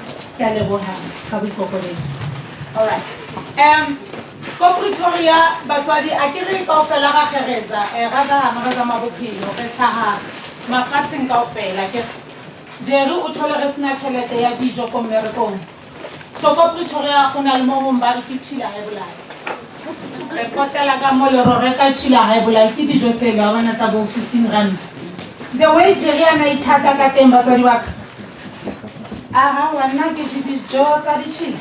All right. Um, Ko Pretoria batswadi a ke re kaofela ga kgereza e raza magaza mabophelo re hlaha mafatsheng kaofela ke Jerry o thole re sna tšhelete ya dijo ko mmerekong so ko Pretoria go na le mo mo ba re ke tshila e bolai re kotela ka mo le ro re ka tshila e bolai ke dijo tse le bana tsa bo fifteen rand the way Jerry ana ithata ka teng batswadi ba ka aha wana ke dijo tsa di tshila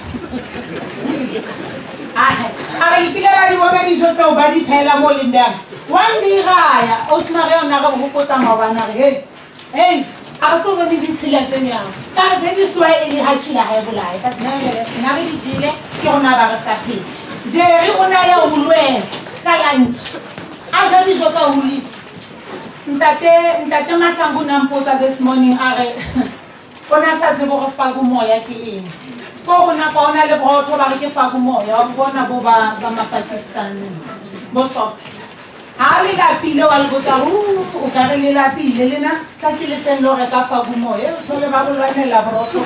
Ah, I think I want to show somebody pela molinda. One day, I also never who put on my head. Hey, I saw when you see it. That is why it had Chila have life. But nevertheless, now you Chile, you're never happy. Jerry, when I will wear Kalanch. I shall be what I will list. That that the Matambunan posa this morning are when I said the book of Fagumoya in. Corona Pona le Broto Barike Fagumoya, Bona Boba, Bama Pakistan, most of Ali la Pilo Algotaru, Ukareli la Pilena, Takile Fenloreka Fagumoya, Tolebabulane la Broto,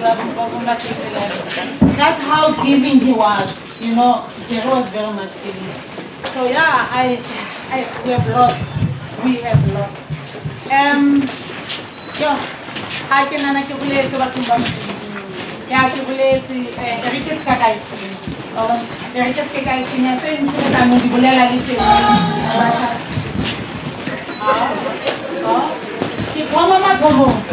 that's how giving he was. You know, Jerry was very much giving. So yeah, I, I we have lost. We have lost. Um, yeah, I can anakibule to Batumba. Yeah, I believe Eric Kakaisi. Eric Kakaisi, I think I'm going to be able to keep one of my home.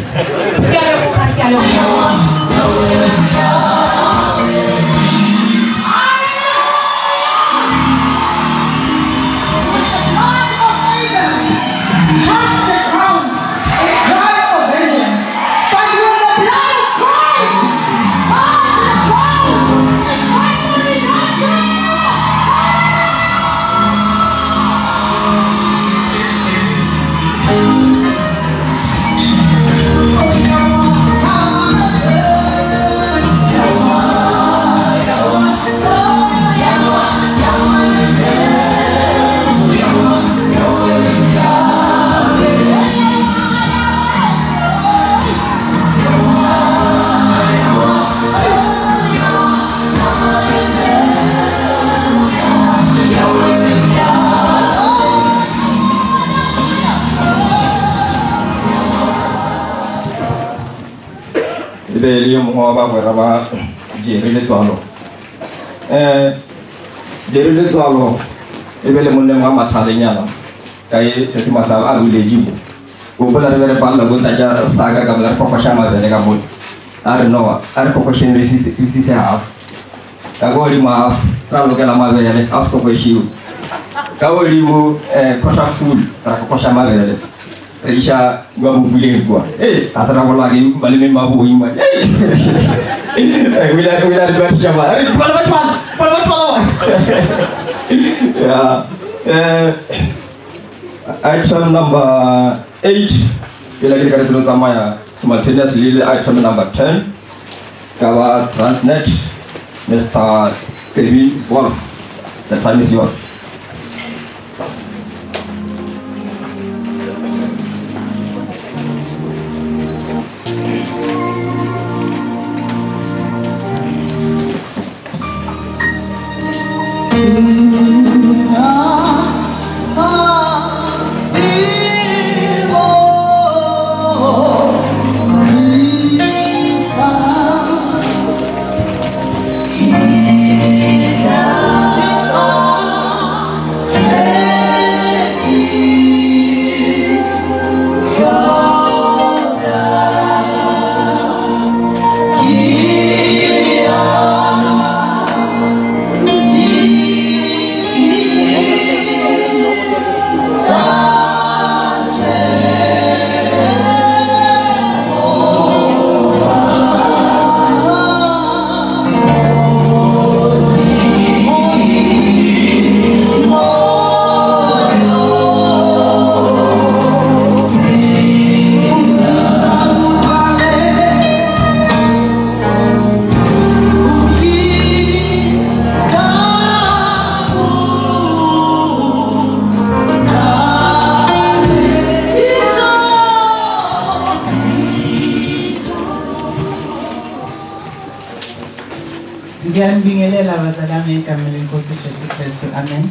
Oh, ebe le mo wa ba gwera ba Jerry le tswalo eh Jerry le tswalo ebe le monne wa mathale nyana kai se se matla a le jibo go bola re re palla go ta ja saga ka bla ko ko shama be le ka mo are no are ko ko shen fifty se half ka go ri ma ra lo ke la ma be le as ko ko shiu ka go ri mo eh ko sha full ra ko shama be le Risha gua bubulin gua eh asal aku lagi balik main mabuk iman eh wilayah wilayah dua siapa eh pala pala pala pala ya eh item number eight bila kita dulu sama ya simultaneously item number ten kawa Transnet Mister Kevin Wolf, the time is yours. Ngiyambingelela abazalwane egameni lenkosi uJesu Kristu. Amen.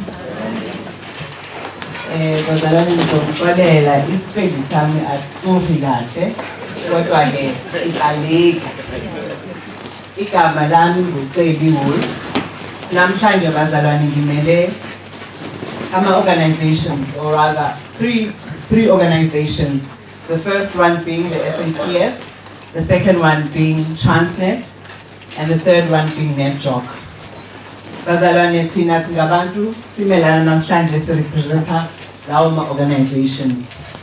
Eh bazalwane ngizomxolela isipedi sami asitsufi kahle kodwa ke iqaleka. Igama lami nguCebi Wolf. Namhlanje bazalwane ngimele ama organizations, or rather three three organizations. The first one being the S A P S, the second one being Transnet, and the third one being NetJock. Bazalwane thina singabantu simelana namhlanje sirepresenta lawo ma organizations.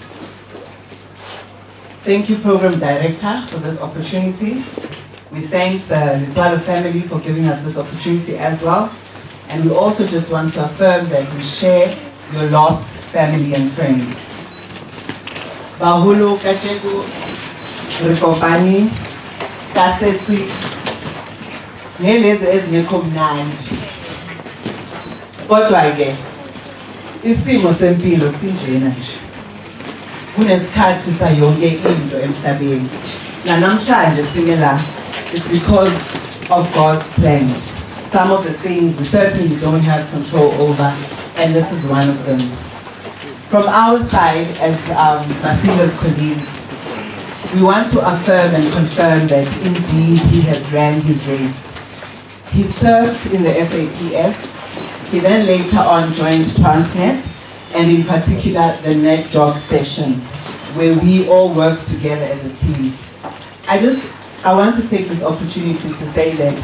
Thank you, Program Director, for this opportunity. We thank the Letswalo family for giving us this opportunity as well. And we also just want to affirm that we share your lost family and friends. Bahulu Kacheko, Rikopani, Kaseti, Neleze ezingekho mnandi. Kodwa ke isimo sempilo sinjena nje. Kunesikhathi sayonke into emhlabeni. Na namhlanje simela, it's because of God's plans. Some of the things we certainly don't have control over, and this is one of them. From our side, as um, Basilo's colleagues, we want to affirm and confirm that indeed he has ran his race. He served in the S A P S. He then later on joined Transnet, and in particular the NetJock session, where we all worked together as a team. I just, I want to take this opportunity to say that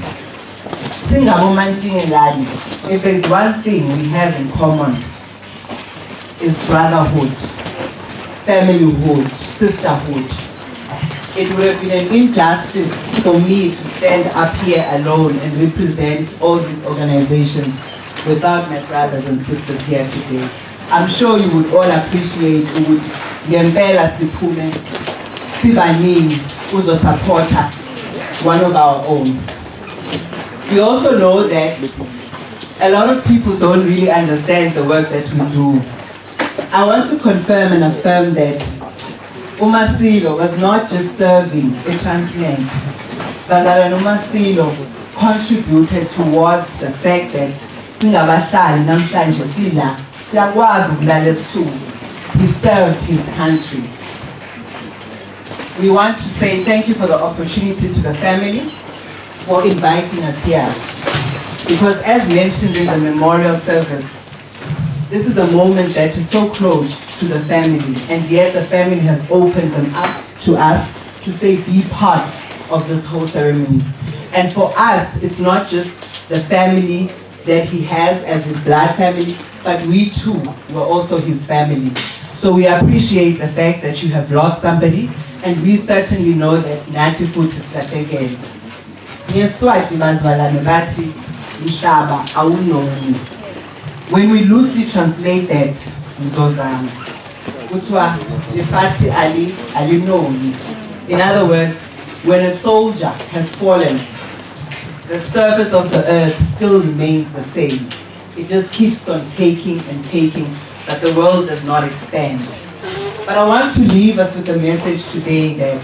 if there's one thing we have in common, is brotherhood, familyhood, sisterhood. It would have been an injustice for me to stand up here alone and represent all these organizations without my brothers and sisters here today. I'm sure you would all appreciate ukuthi ngempela siphume sibaningi uzo supporter one of our own. We also know that a lot of people don't really understand the work that we do. I want to confirm and affirm that Umasilo was not just serving a Transnet, but that Umasilo contributed towards the fact that singabahlali namhlanje sila siyakwazi ukulala ebusuku. He served his country. we want to say thank you for the opportunity to the family for inviting us here. Because as mentioned in the memorial service, this is a moment that is so close to the family, and yet the family has opened them up to us to say be part of this whole ceremony. And for us, it's not just the family that he has as his blood family, but we too were also his family. So we appreciate the fact that you have lost somebody, and we certainly know that nathi futhi silahlekile. NgeSiswati bazalwane bathi umhlaba awunoni. When we loosely translate that, mzozana, kuthiwa lefatshe ali alinoni. In other words, when a soldier has fallen, the surface of the earth still remains the same. It just keeps on taking and taking, but the world does not expand. But I want to leave us with a message today that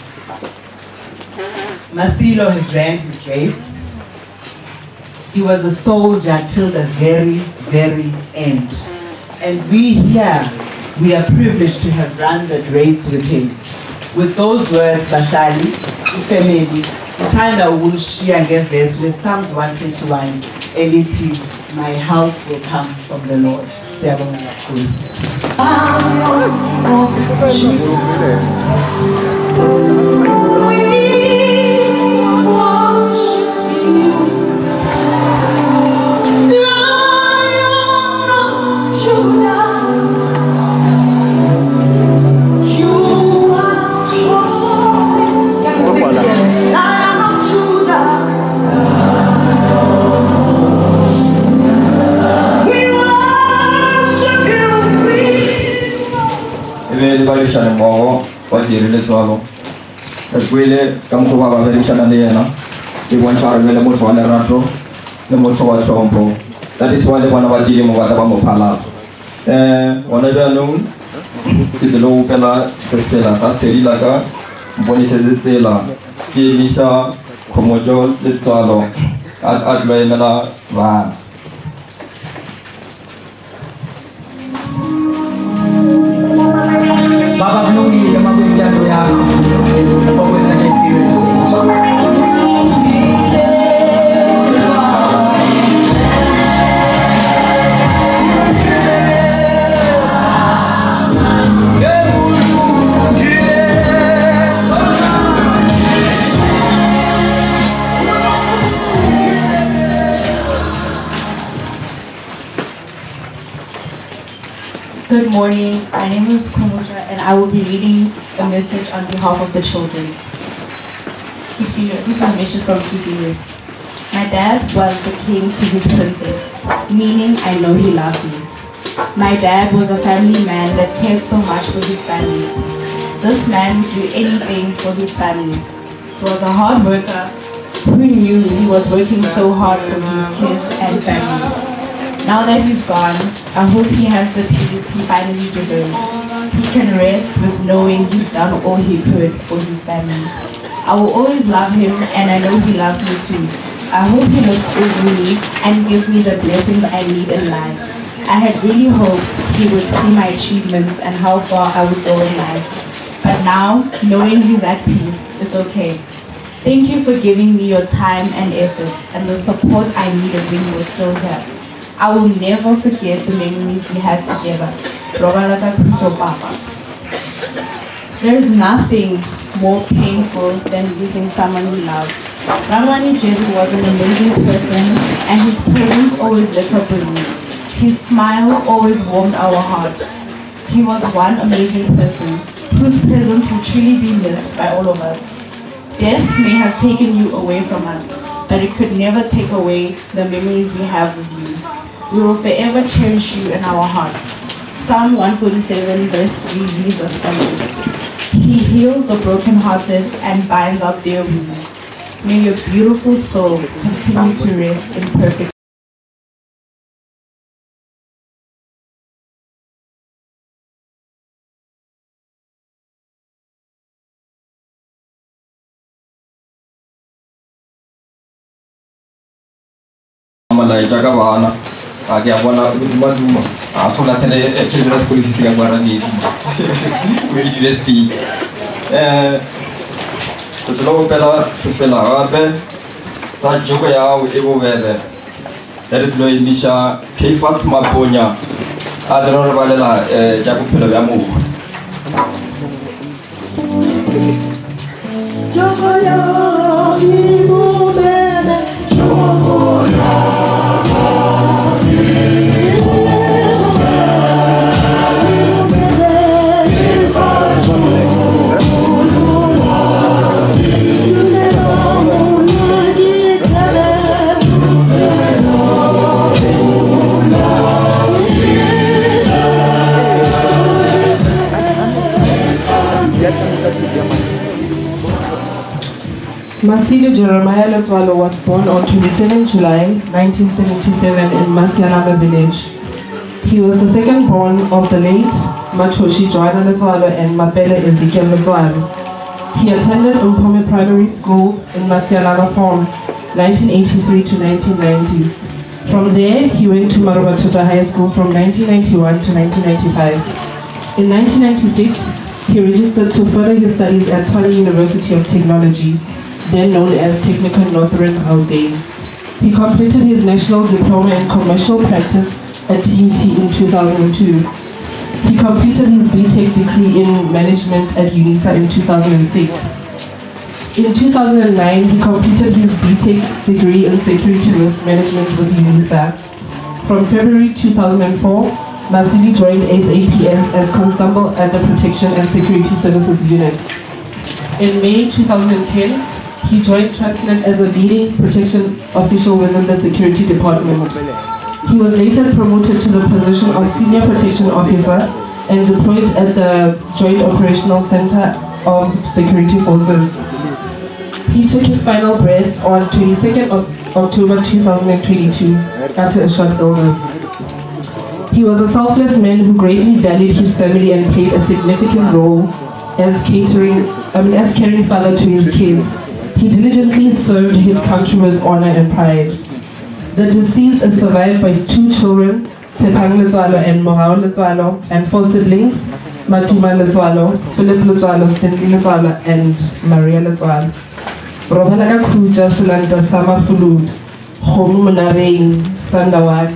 Masilo has ran his race. He was a soldier till the very, very end. And we here, we are privileged to have run that race with him. With those words, Bashali, family, Utanda Wulshia verse Psalms one twenty-one, Eliti, my help will come from the Lord. Siyabonga kakhulu. Barishana mo waziri le tsalo kwele ka mokgwa ba barishana le yena le bontsha re le motho wa lerato le motho wa tlhompho that is why le bona ba dile mo ba ba mo phala eh ona ja no ke de lo pela se pela sa seri la ka boni se tsela ke lisa khomojo le tsalo at at lo emela ba Baba Blumi, the Mabu Jando Yako, always an experience. Good morning, my name is Komoja and I will be reading a message on behalf of the children. Kifiro, this is a message from Kifiro. My dad was the king to his princess, meaning I know he loved me. My dad was a family man that cared so much for his family. This man would do anything for his family. He was a hard worker who knew he was working so hard for his kids and family. Now that he's gone, I hope he has the peace he finally deserves. He can rest with knowing he's done all he could for his family. I will always love him and I know he loves me too. I hope he looks over me and gives me the blessings I need in life. I had really hoped he would see my achievements and how far I would go in life. But now, knowing he's at peace, it's okay. Thank you for giving me your time and efforts and the support I needed when you were still here. I will never forget the memories we had together. There is nothing more painful than losing someone we love. Rangwani Jerry was an amazing person and his presence always lit up the room. His smile always warmed our hearts. He was one amazing person whose presence will truly be missed by all of us. Death may have taken you away from us, but it could never take away the memories we have with you. We will forever cherish you in our hearts. Psalm one forty-seven verse three leads us from this. He heals the brokenhearted and binds up their wounds. May your beautiful soul continue to rest in perfect malaika ka bana a ke bona duma duma a sola tele children's school fisi ka bara ni university eh o tlo go pela se fela gape tsa joko ya hao e bobebe ya re tlo emisha Caiphas Maponya a le re balela eh ja bophelo bja moo joko ya e bobebe joko ya Masilo Jeremiah Letswalo was born on twenty-seventh July nineteen seventy-seven in Masialama village. He was the second born of the late Machoshi Joanna Letswalo and Mapele Ezekiel Letswalo. He attended Umpome Primary School in Masialama from nineteen eighty-three to nineteen ninety. From there, he went to Marubatuta High School from nineteen ninety-one to nineteen ninety-five. In nineteen ninety-six, he registered to further his studies at Tshwane University of Technology, then known as Technical Northern Gauteng. He completed his National Diploma in Commercial Practice at T U T in two thousand two. He completed his B Tech degree in Management at UNISA in two thousand six. In two thousand nine, he completed his B Tech degree in Security Risk Management with UNISA. From February two thousand four, Masili joined S A P S as Constable at the Protection and Security Services Unit. In May two thousand ten, he joined Transnet as a leading protection official within the Security Department. He was later promoted to the position of Senior Protection Officer and deployed at the Joint Operational Center of Security Forces. He took his final breath on twenty-second of October two thousand twenty-two after a short illness. He was a selfless man who greatly valued his family and played a significant role as catering, I mean, as caring father to his kids. He diligently served his country with honor and pride. The deceased is survived by two children, Tshepang Letswalo and Morao Letswalo, and four siblings, Matuma Letswalo, Philip Letswalo, Stanley Letswalo, and Maria Letswalo. Robala ka khuja selanta sama fulut, khomu monareng sandawan.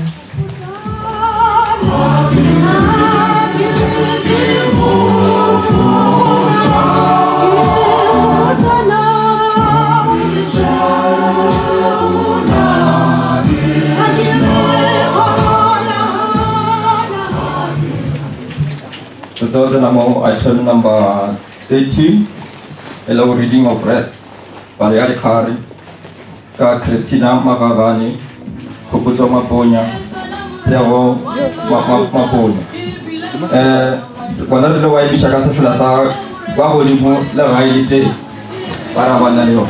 Item number thirteen, hello reading of breath. Bariari Kari, Ka Christina Magavani, Kuputo Maponya, Zero Maponya. One of the way Mishakasa Filasa, Baholimu, La Raite, Paravanio.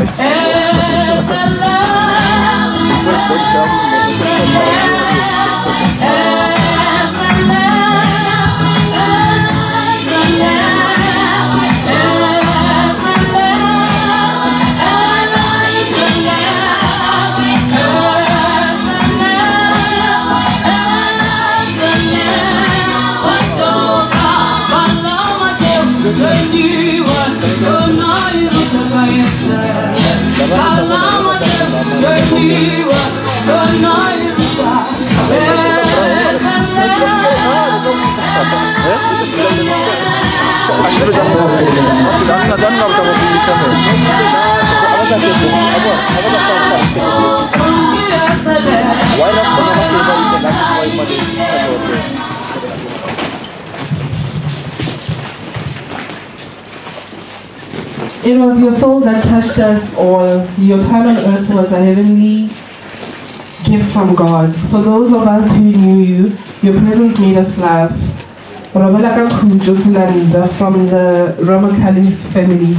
It was your soul that touched us all. Your time on earth was a heavenly gift from God. For those of us who knew you, your presence made us laugh. Robalaka Kujo Silanda from the Ramakalis family.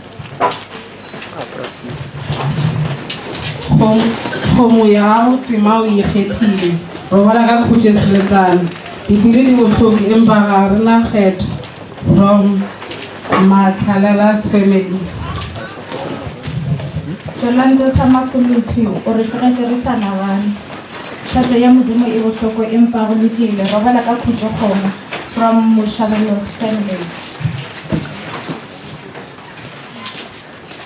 Homoyao Timau Yetili. Robalaka Kujo Silandan. The building will talk in Barana head from Makalala's family. Jolanda Samafuluti, or Referentarisa Naran. Tata Yamudumo Iwotoko Emparoliti, Robalaka Kujo home from Mushavelo's family.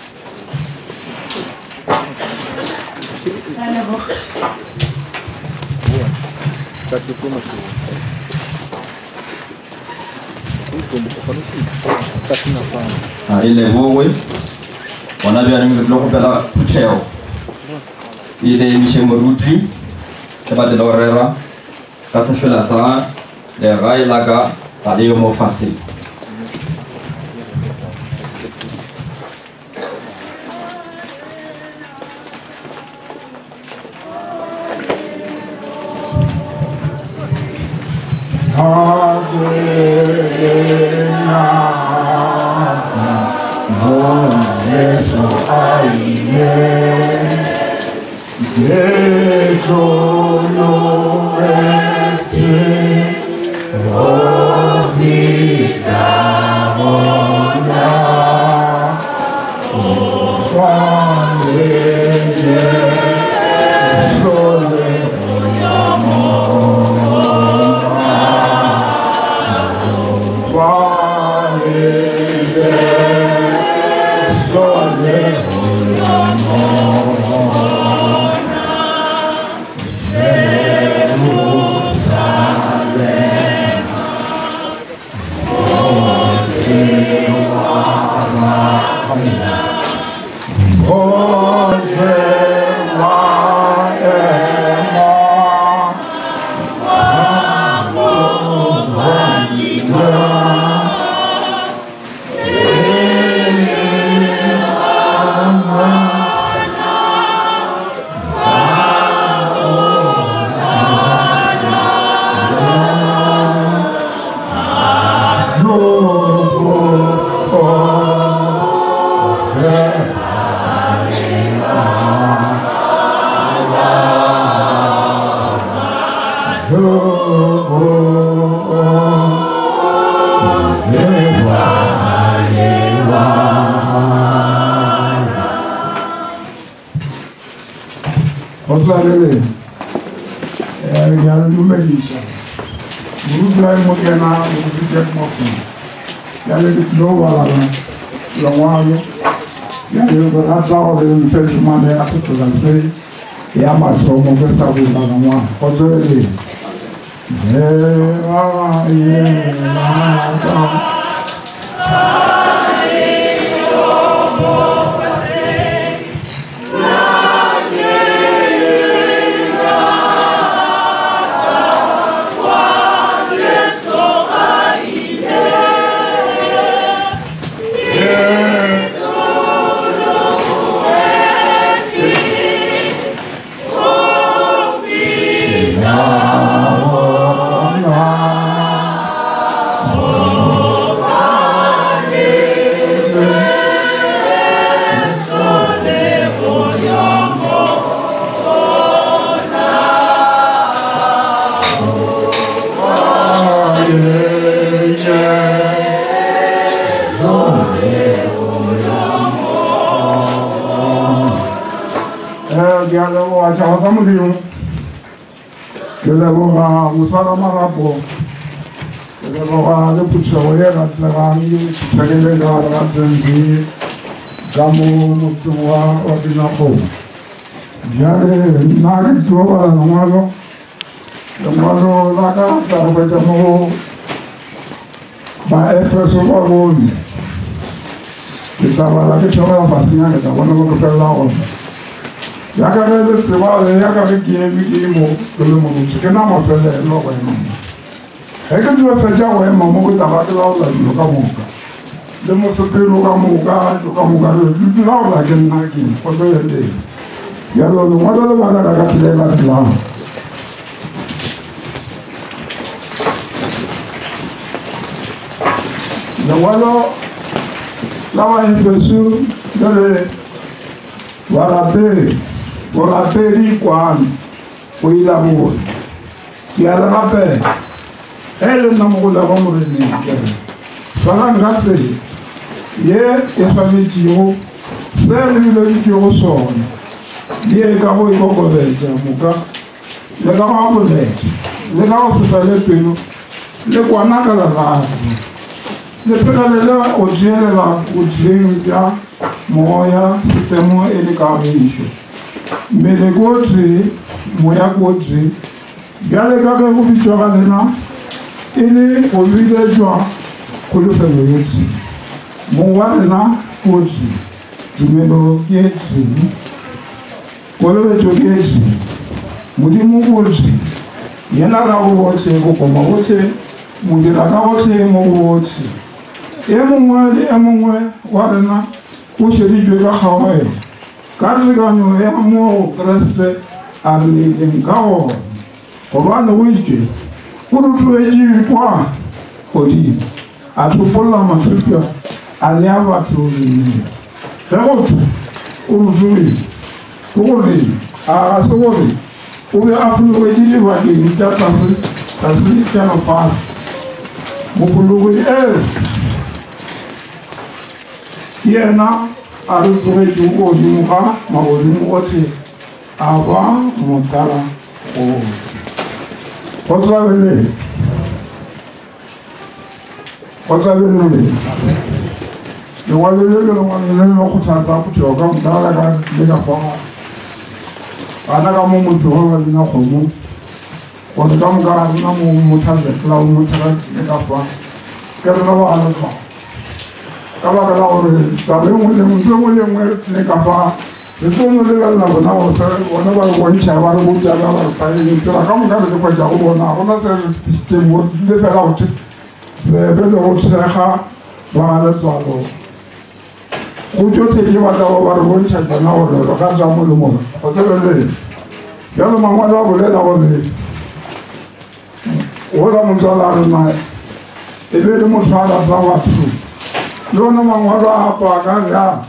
a ile bowe wana bya ning lo pela pucheo ile mishe moruti ke ba de lorera ka se fela sa le rai la ka ta le mo facile Otlale, eh, ya no me dice. Murubla mugena, murubla moku. Ya le no wala la wayo. Ya le go na tawo le mfeshi mane atuto la sei. Ya ma so mo gesta bu la wa. Otlale. Eh, ah, yeah, ah, que le voy a usar a marapo, que le voy a de puchawaya ratlagani, que le voy a ratlangi, gamu mutsuwa ordinapo. Ya le nari tuwa la namalo, namalo la ka tarabajamo, ba efeso baboni. Kita bala que chawa pasinya kita wana ko pela on. Ya ka le se va le ya ka le ki mi ki mo ko le mo ke na ma fe le lo wa mo e ka du fe ja wa mo mo ko ta ba la la lo ka mo ka le mo se pe lo ka mo ka lo ka mo ka le la la ke na ki ko do ye de ya lo lo ma lo ma la ka le la la le wa lo la wa en fe su de wala be wala beri kwani oila bo ti ala rape ele na mo la mo re ni ke sala ngate ye esa mi tio se mi lo tio so ye ka bo ko ko de muka le ka ma bo le le ka o se le pelo le kwa na ka la la le pela le la o jele la o jele ya moya sistema ele ka risho mmele ko tee moya ko tee bjale ka ge go bitšwa ga lena e le go biletšwa kgolofelo ye tee mong wa rena ko tee tumelo ke tee kolobetšo ke tee modimo ko tee yena ra go botlhe go koma botlhe modira ka gotlhe mo go botlhe e mongwe le e mongwe wa rena o šeditšwe ka kgaoe ka tekanyo ya mo keresete a re neileng ka gona gobane o itše o rotloetše kwa godimo a thopolola mathopša a nea batho mmele ge go thwe o rotloetše ke gore a ga se gore o be a fologetse dibakeng tša tlase tša lefase mofologodi e yena a re tlogetše go godimo ga magodimo otlhe a ba motala gohle go tlabelele go tlabelele lengwalo le ke lengwalo le le go tlhatsa bophelo ka mokala ka le ka kgona bana ka mo motse wa ba bina kgomo gore ka moka ga rena mo mothaletla o mothara le ka fa ke rena ba aletla ka baka la gore tabe ngwe le ntho ngwe le ngwe le ka fa re tlo mo lebelela bona gore se bona ba re bontšha ba re botša ba ba re faeng tsela ka moka re le kwetša go bona ga gona se re tlisitseng mo le fela go tsebe le go thekga ba ga letswalo go tsotlhe ke batla ba ba re bontšha tsona gore re ga tsa mo le mone go tsebelele bjalo mangwalo a bolela gore gola motswala a rena e be le motho a rata batho le ona mangwalo a apa ka bjang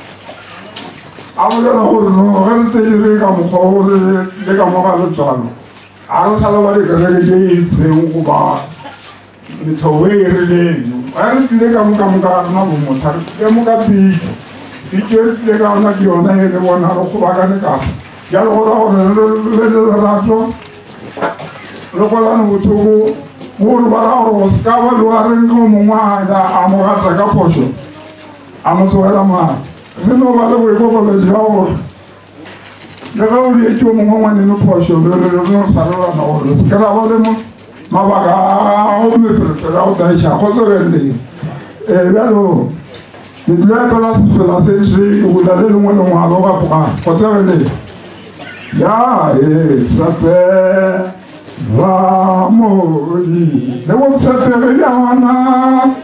a bolela gore no ge re teire ka mokgwa gore le ka moga letswalo a re sala ba dikereke tše e itseng goba methobo e e rileng ge re tlile ka moka moka ga rena bomotha re moka pitso pitso e re tlile ka ona ke yona e le bona re kgobakane kafa jalo gola gore le le lerato le kwalane bothoko gore ba ra gore go se ka ba le wa reng go mongwe a mo gata ka phoso a mo tsogela maa re no ba le boikokobetso ya gore le ge o dietse o mongwe ngwanene phoso no sarelana gore se ke ra ba le mabaka a go meferefere a go taiša go tsebelele um bjalo ke tlo epela sefela sentse gola le lengwe lengwalo ga poga go tsebelele ya e sape Ramoli, le go tshepege bja ngwana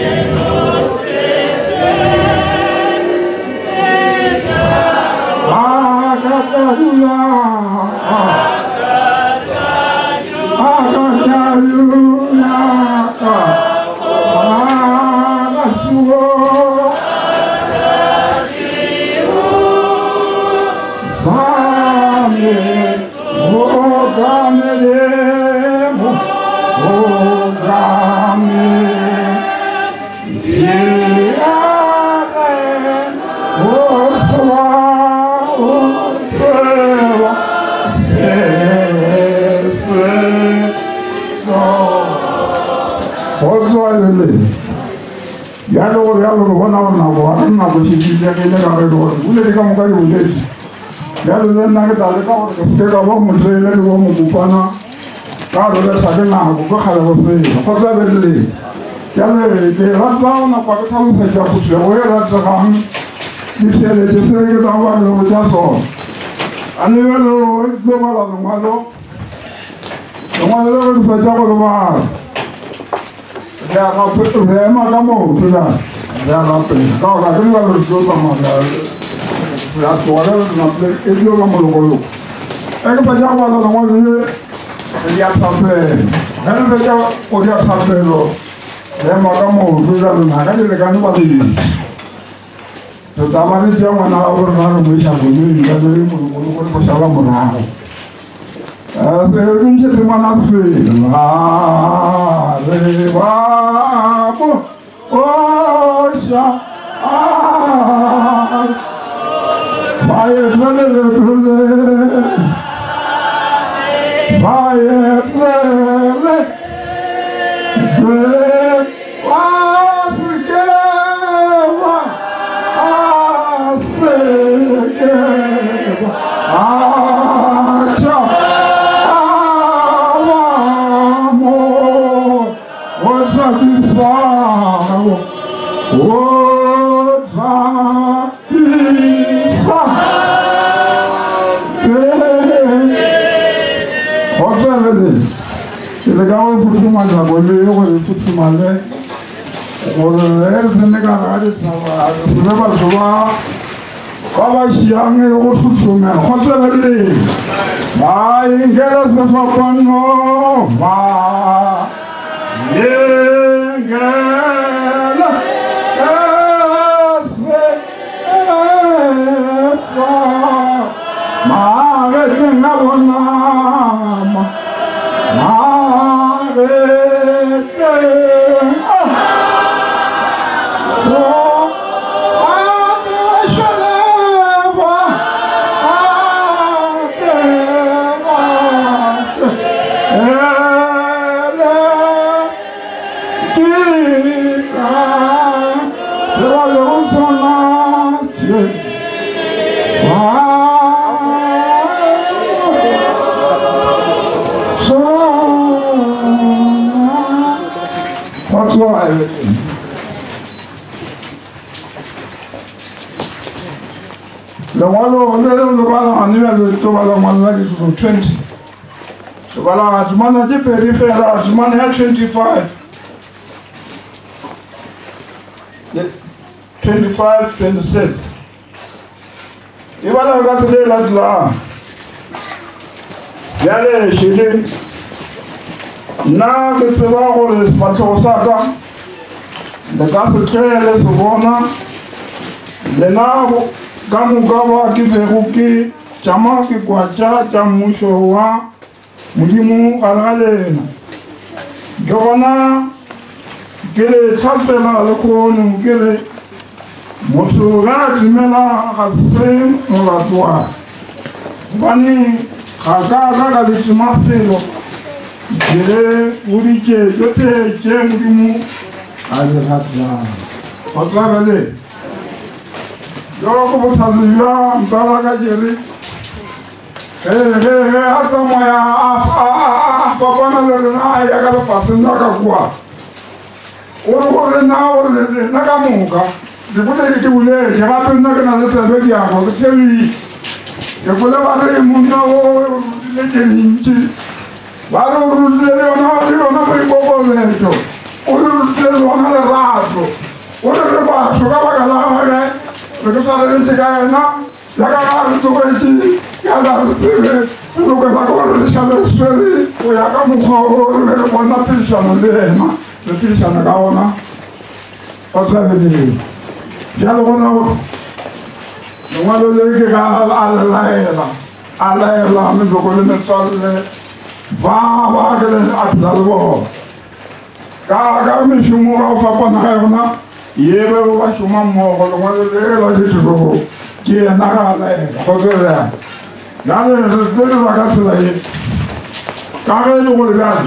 a ka tladula a ka tladula a ka sugo same Ogamele, ogame, diare, oswa, oswa, se, se, so. Oswa lele. Yalo gore yalo go bona bona go a nna go shitile ke le ga re go. Ule di ka mo ka di ule. Yalo le nna ke tale ka gore ke ka ba mo trele le go mo kupana ka re le sa ke na go go kgale go se go tla be le yalo ke rata ona kwa ke thamu se ja putse go e rata gang di tele je se ke ta ba le go ja so ane ba lo go ba la ngwalo ngwalo le go sa ja go ba ya ga pe re ma ka mo tla ya ga pe ka ga ke ba lo go ba ma la toile na ple e dio la mologolo e ke pa ja ba la ngwa le ya tsape ga le ja o ya tsape lo le ma ka mo ju la na ga le ka no ba le to ta ba le ja ngwana a gore na mo isha go le ga le mologolo go go sha ba mo ra a se re ntse re mana se la re ba bo o sha a Vaye trele trele, vaye trele, trele, asikeva, asikeva, Acha Awamo Ozabisa Ozabisa Ozabisa Le gars au foutu mal la volée, au foutu mal pour l'air de Négara de Sava, je ne vais pas le voir. Baba Chiang et au foutu mal, on se lève. Bah, il y a des fois pas non, bah, il y a Le walo le le bala annuel le to bala mala is twenty. The bala ajmana je peripheral ajmana twenty-five. twenty-five, twenty-six. Ibala got the la la. Yale shidi. Na ke tseba gore batho saka. Le ka se tsele se bona. Le na Kamukawa kiberuki chama kikwacha cha mwisho wa mulimu algalena gona kele sapela lekonu kele mosuga timela gasem molatwa bani khaka ka litimaselo kele uriche jote che mulimu azratla otlabele Yo como salía toda la calle. Eh eh eh hasta moya a papá no le na ya que lo pasen na kakwa. Oro oro na oro na kamuka. De puede que ule ya va na que na le te ya ko que cheli. Que puede barre mundo le que ninchi. Baro ru le na le na pe bobo le to. Oro le na le raso. Oro le ba so ka ba la ga Porque sale de llegar na, la cara tu veci, ya la recibe, lo que va con el sale sueli, o ya como un le buena pisano le ma, le pisano gaona. Otra vez de. Ya lo bueno. No malo le que a la la era. A la era me lo con el sale. Va va que le aplaudo. Ka ka me shumo fa pa na na. Yebe wa shuma mo ko lo le lo ji tu ki na ga le ko ge ra na le le wa ka se la ye ka ge lo le ga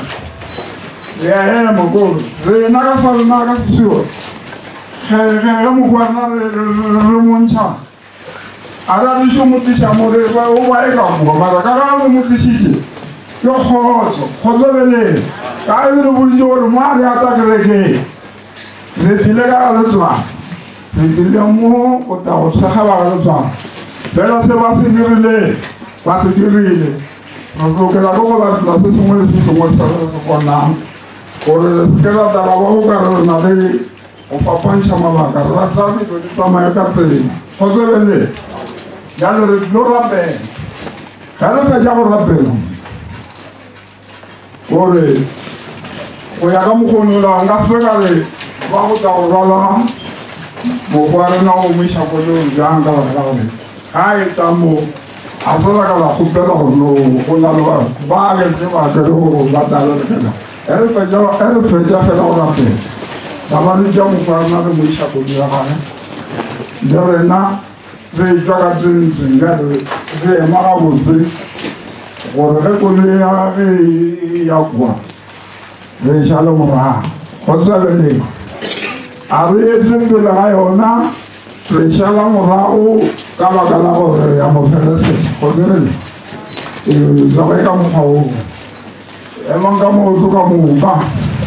ya mo ko le na ga sa na ga su he he mo ko na le le mo ncha ara ni shumu ti sha mo le wa o wa e ka mo ma ka ga mo ti shi ji yo ho so ko le le ka yu bu ji o ma ya ta ke ke Retilega la loi. Retigliamo o da o sahaba la loi. Bella se va seguire, va seguire. Non so che la cosa la stessa come si sono stare con la. Ora scheda da la boca na lei o fa pancia ma la garra mi do sta mai cazzina. Cosa vede? Ya le lo bene. Cara che già vorrà bene. Ora o ya come con la ngaspegale Bago da orala mo kwara na o mi shakolo janga la la kai tamo asala ka la khubela no ko la lo ba ge se ba ke ro ba ta la ka el fe jo el fe ja fe la ora pe da ba ni jamu kwara na mo shakolo ya ha dere na re joga tin tin ga de re ma ga bo se o re ko le ya e ya kwa re shalo mo ra ko sa le Arrive de la Iona, Rechala Morao, Kamagala, or Yamofeles, or vele zaka eka mokgwa oo emang ka mootlo ka moka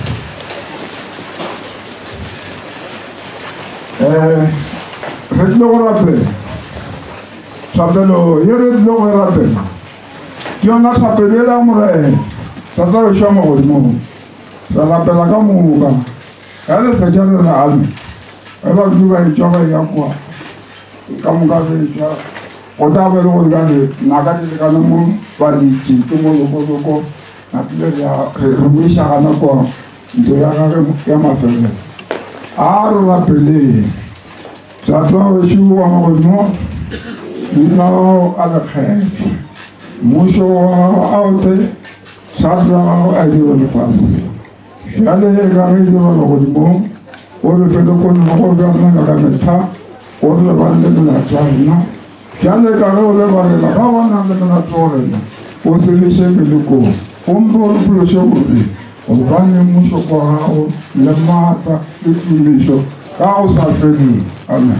um re tle go rapela thapelo ye re tle go e rapela ke yona thapelo e la morena tata yo šwa mogodimong re rapela ka moka ga le fetša re re ame e ba duba e tšwa ba ya kwa ka moka fetša go ta be le gore kane naka di lekane mo baditše ke mo lokoloko napile re moišagana kwa ntho ya gage ya mafelelo a re rapeleng tata wešo wa mogodimo leina a lekgetho mmušo wa aote satla gago a dira lefase jale ka ge dira legodimong o re fele konne go bjana ka metha o re lebane le melata rena jale ka ge o lebalela ba bonang le melata rena o seleše melekong gompe o re pološe gore gobane mmušo kwa gago le maata le tumišo ka go sa feleng amen.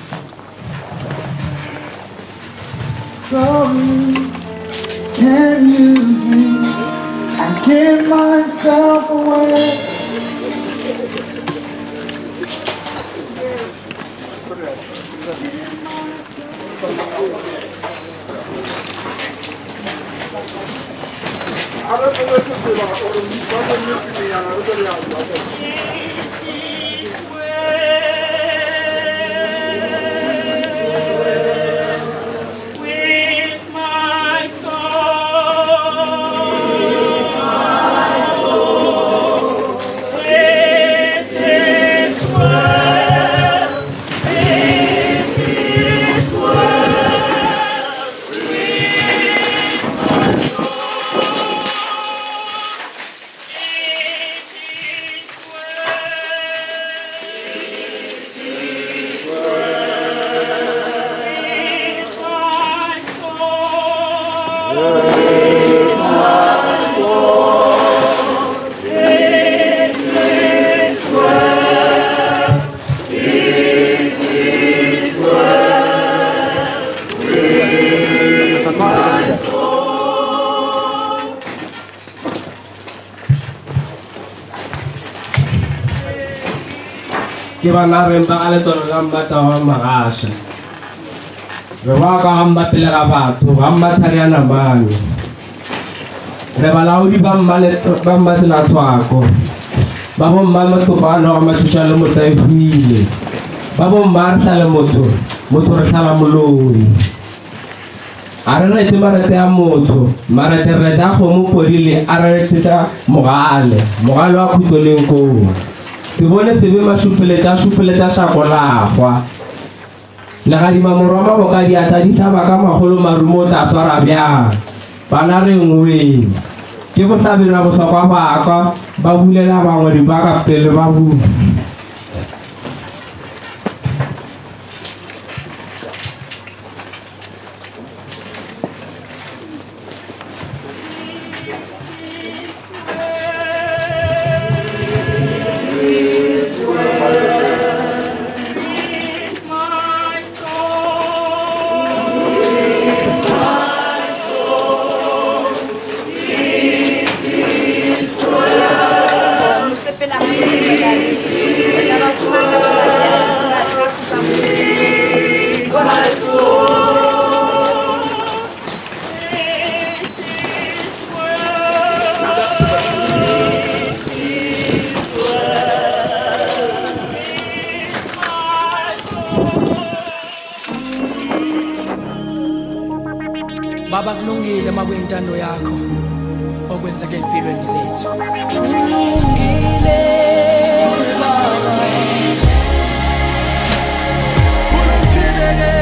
Sorry, can you hear? I give myself away. ke bana rempa a letsolo la mmata wa magasha re ba ka gamba pele ga batho ga mmathari ya namane re balaodi ba mmatsela tshwako ba bo mma matopano ga mathuša le motho a efuile ba bo mma re tlale motho motho re tlhala moloi a re rete marete ya motho marete rete a kgomo podile a re retetša mogale mogale wa khutoleng koo se bone se be mašupeletša šupeletša šako lagwa legadima morwa maboka diata di tlhaba ka magolo marumo o tla swara bjang bana re ngweng ke bohlabela bohlokwa baka ba bulela bangwedi ba ka pele ba bula Baba kulungile makwintando yakho okwenzeke empilweni zethu. Kulungile baba. Kulungile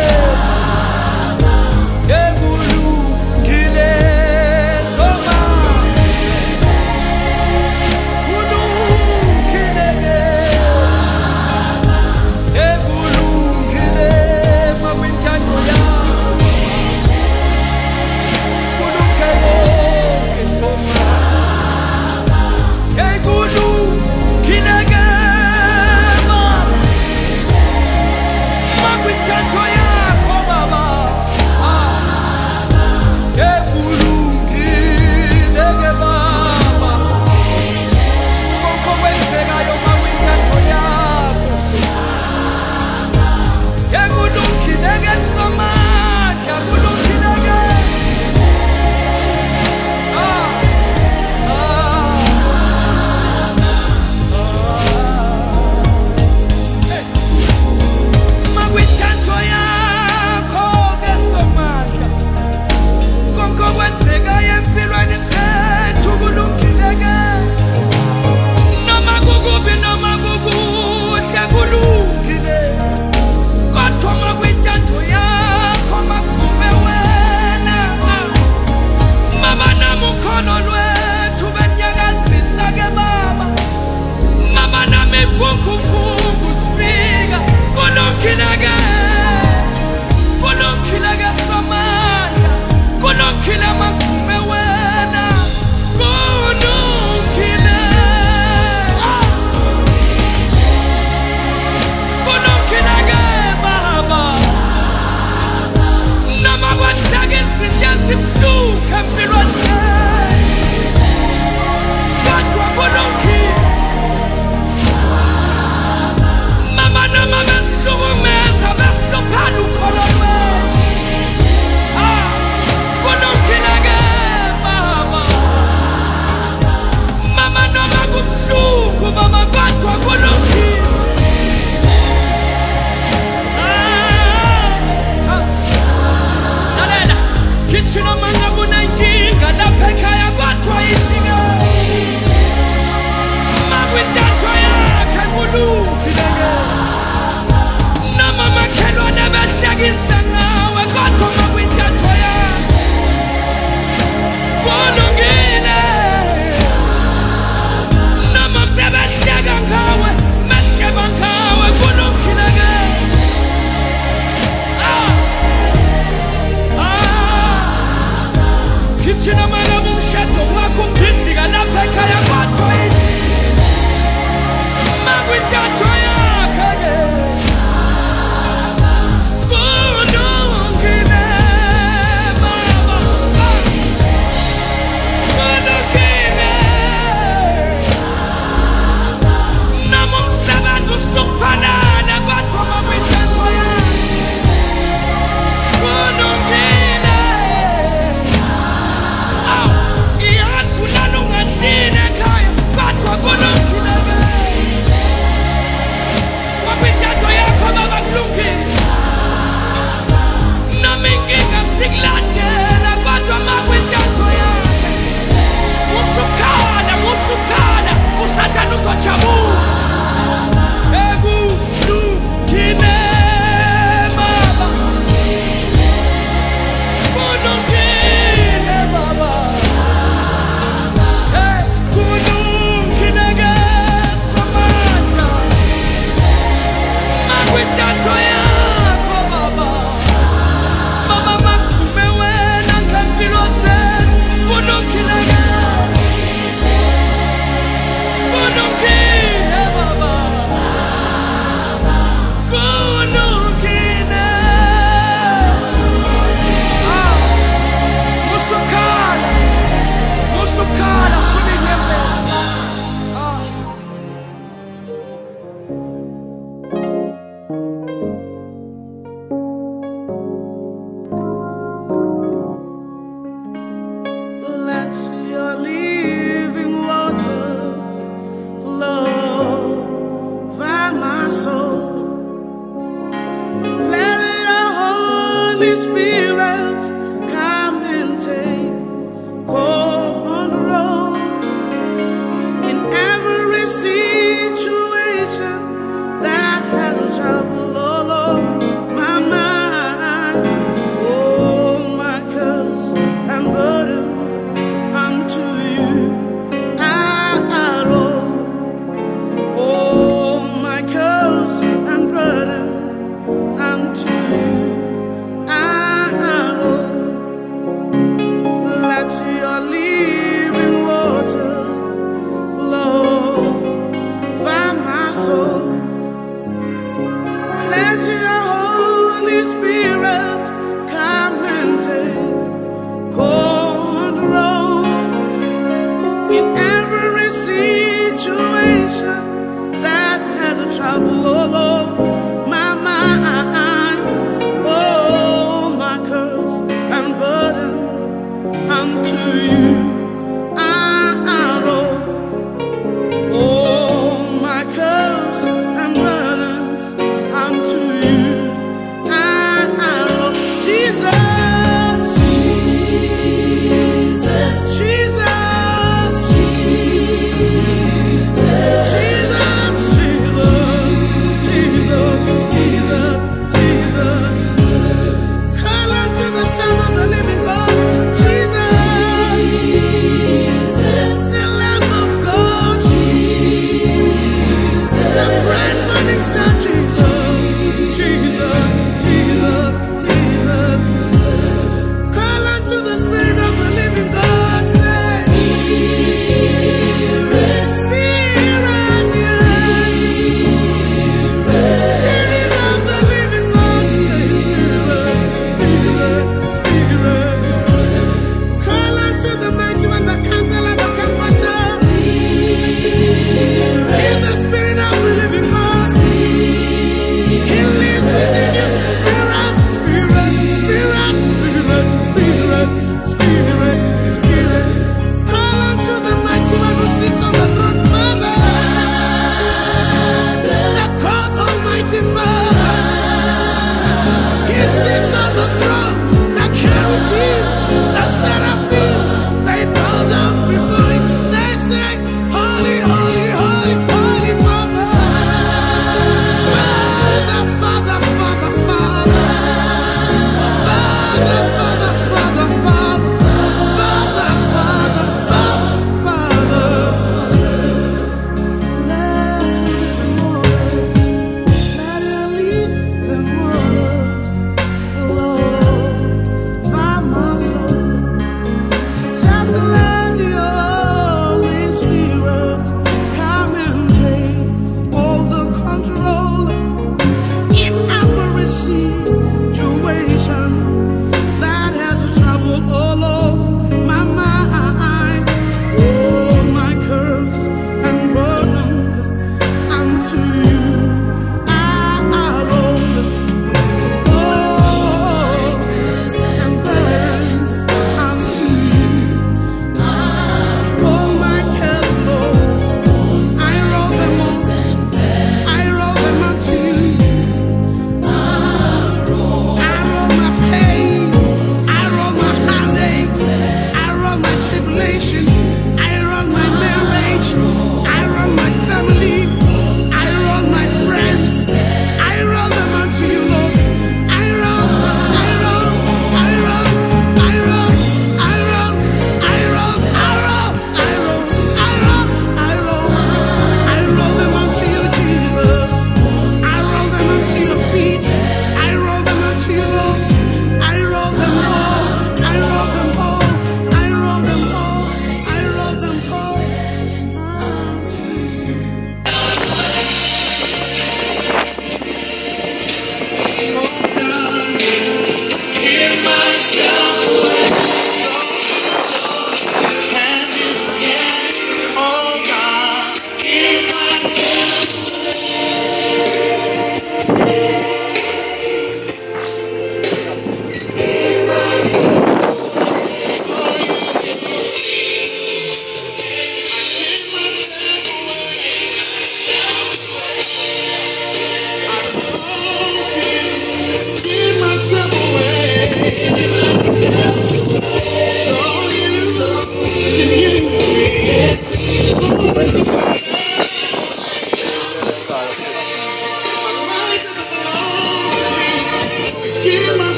kulungile soma. Kulungile kulungile makwintando yakho. Hey, good kithi noma ngabe unenkinga lapha ekhaya kodwa ithinga makwintatho yakhe kulungile noma makhelwane behlekisa ngawe kodwa makwintatho yakhe kulungile noma msebehleka ngawe mesheba ngawe kulungile ke kithi noma ngabe umshado wakho uphindika lapha ekhaya kodwa ithi makwintatho yakhe kulungile baba kulungile noma umsebenzi usuphalana kodwa makwintatho yakhe kulungile iyasula ekhaya kodwa kulungile makwintatho yakho baba kulungile noma inkinga sikulandela kodwa makwintatho yakhe usukhala usukhala usathane uzojabula ekulungile baba kulungile baba kulungile ke Samantha makwintatho yakho baba mama makuvume wena ngempilo zethu kulungile ke kulungile baba kulungile musukhala musukhala sulinyembesa Let your living waters flow over my soul. Let your Holy Spirit come and take control in every situation that has trouble all over my mind. Oh, my curse and burdens unto you I roll. Oh, my curse and burdens unto you I roll.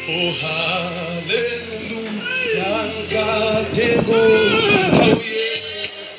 Oh, hallelujah, God, they go. Oh, yes.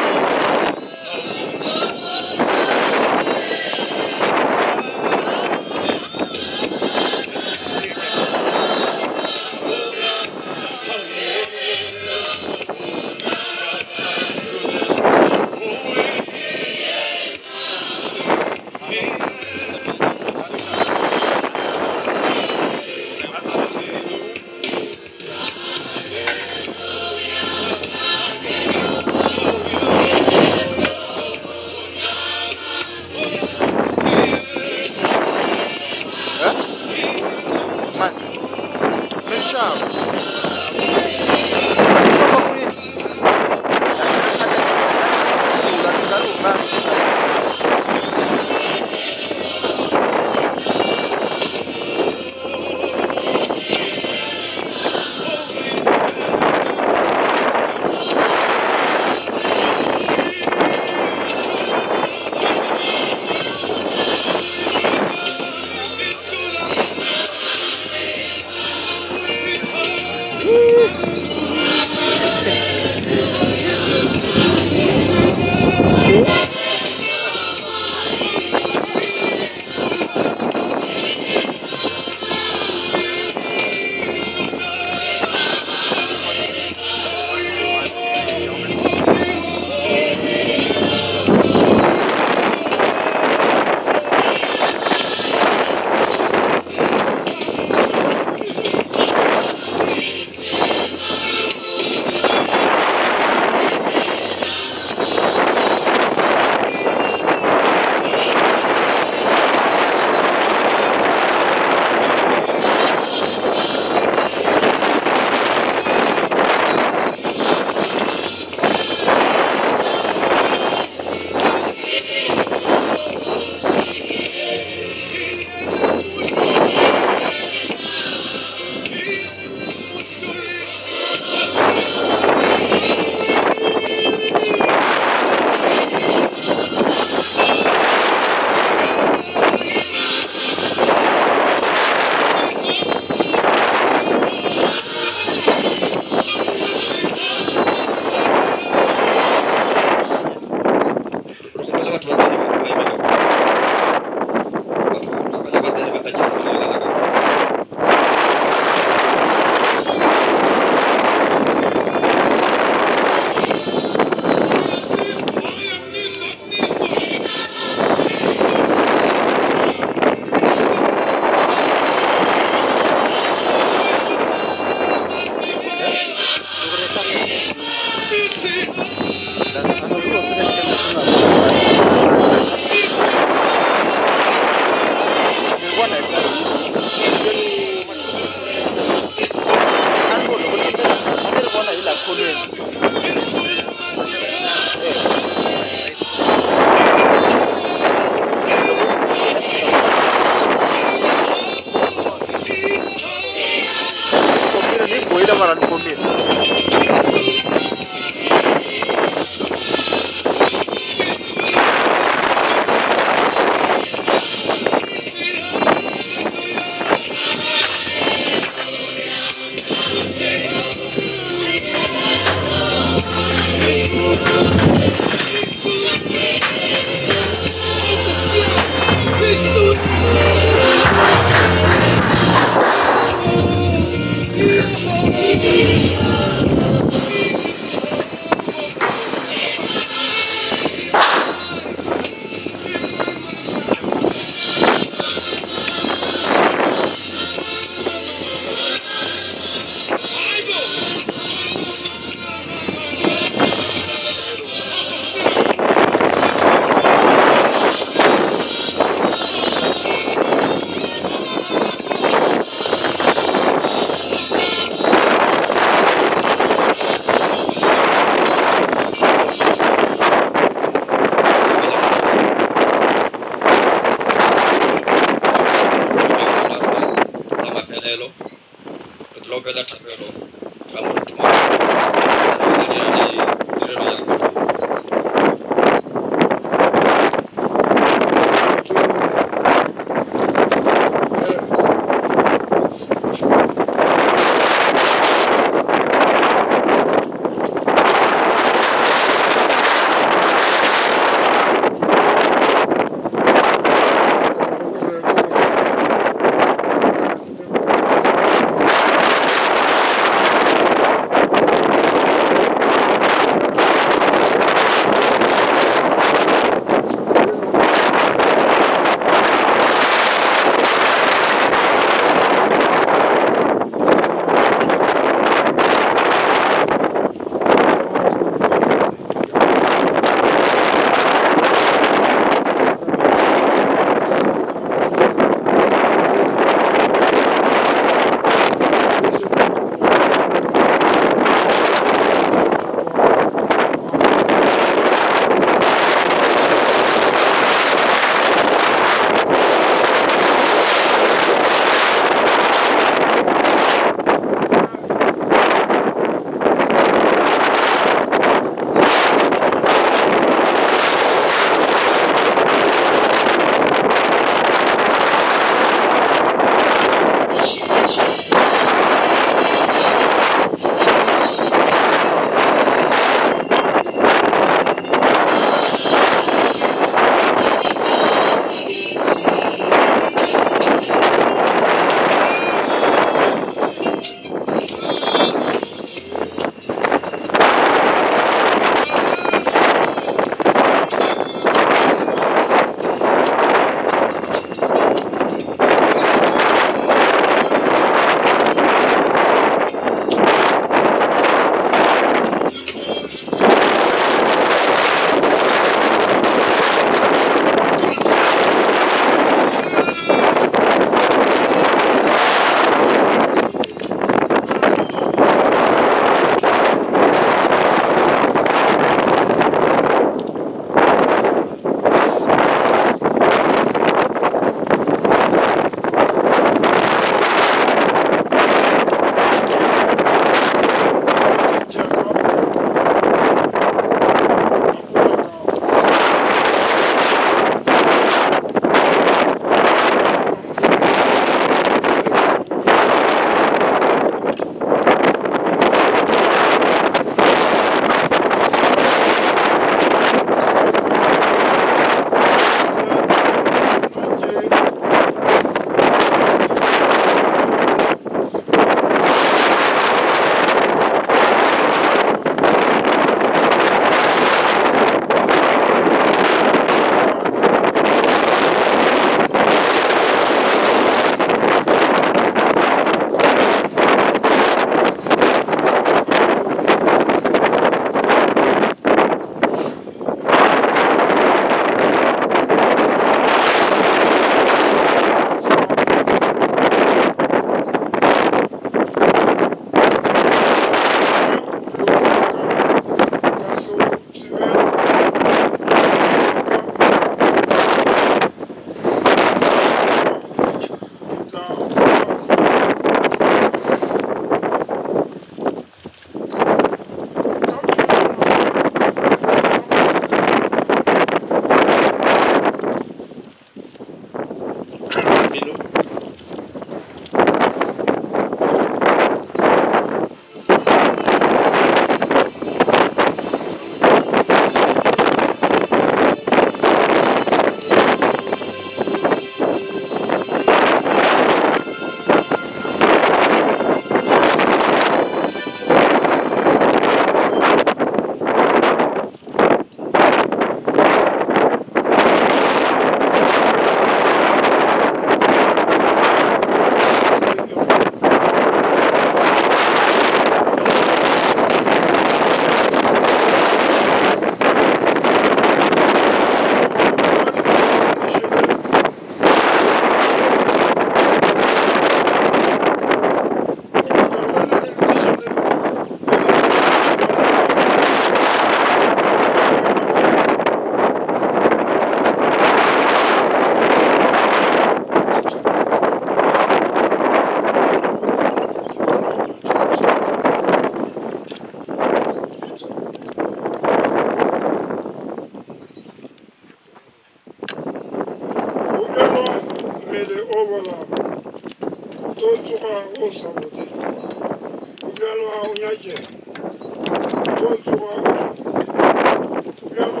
mele ovala to tsoga go sa botse go bjalo ga o nyake to tsoga go bjalo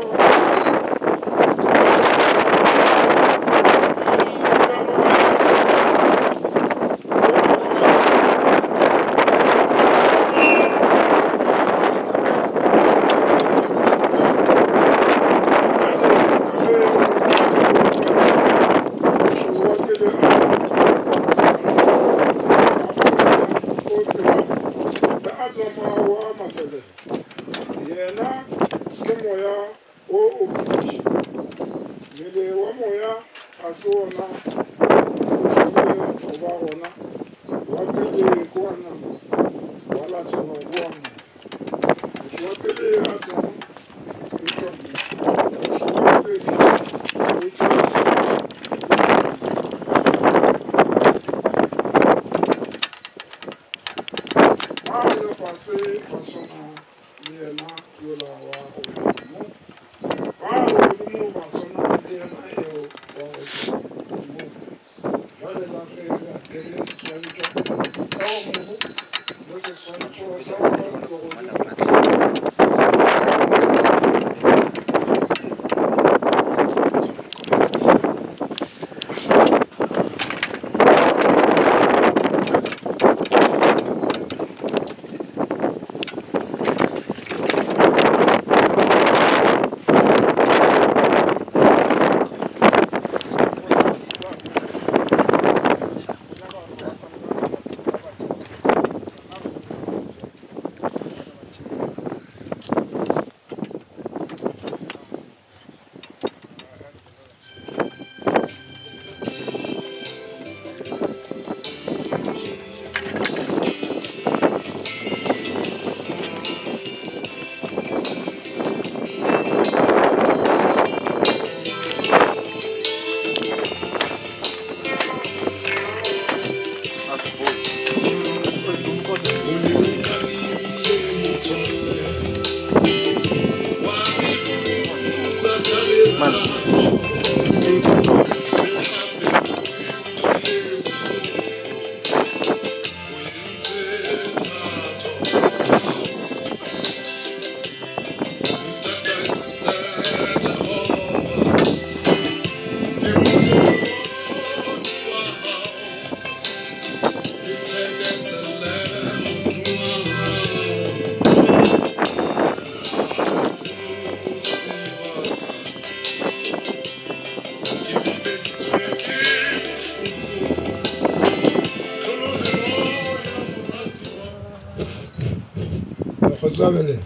Travele.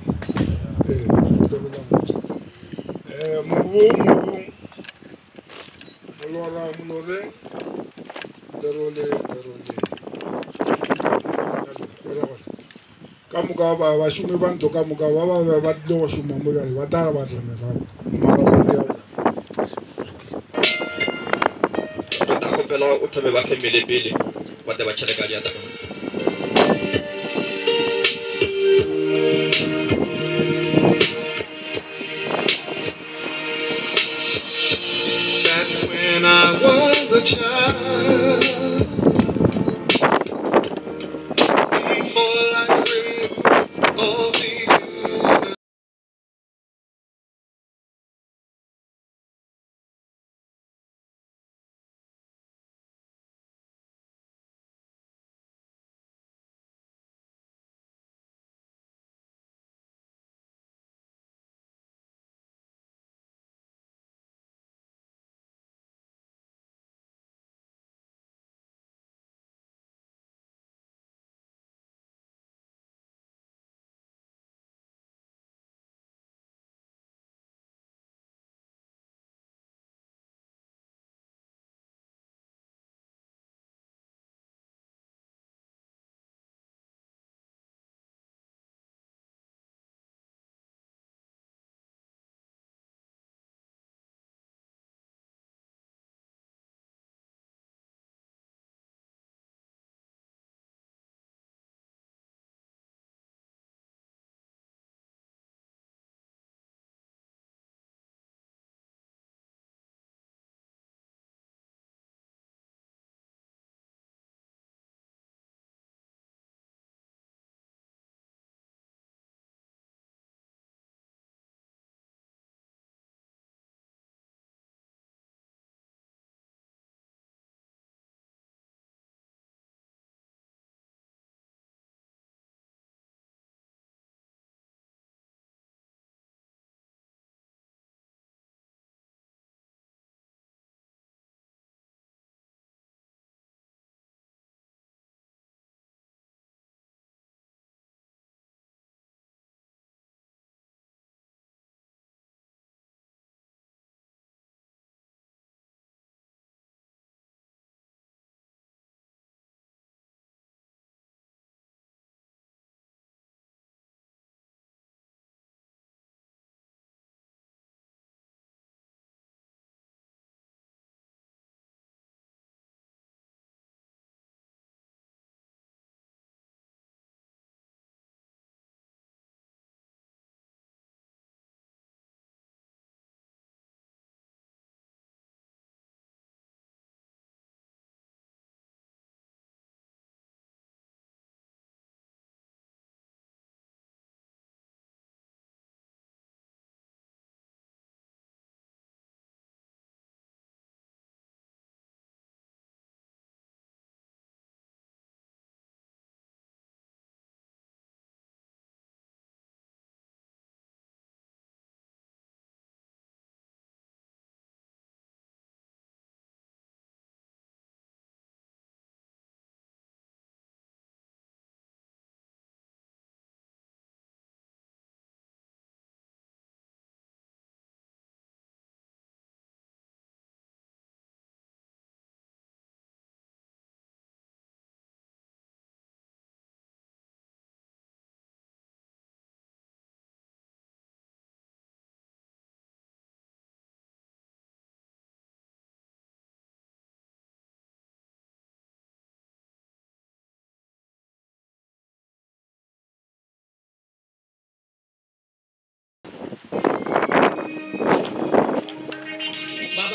Eh, eh, mubu, mubu. Molora, molore. Derole, derole. Kamuka ba ba shume bantu kamuka ba ba ba do shuma mugali watara ba tlemeza. Mara ndia. Ndakopela uthome ba family pele ba te ba tshelegali ya taba. When I was a child, before life removed all the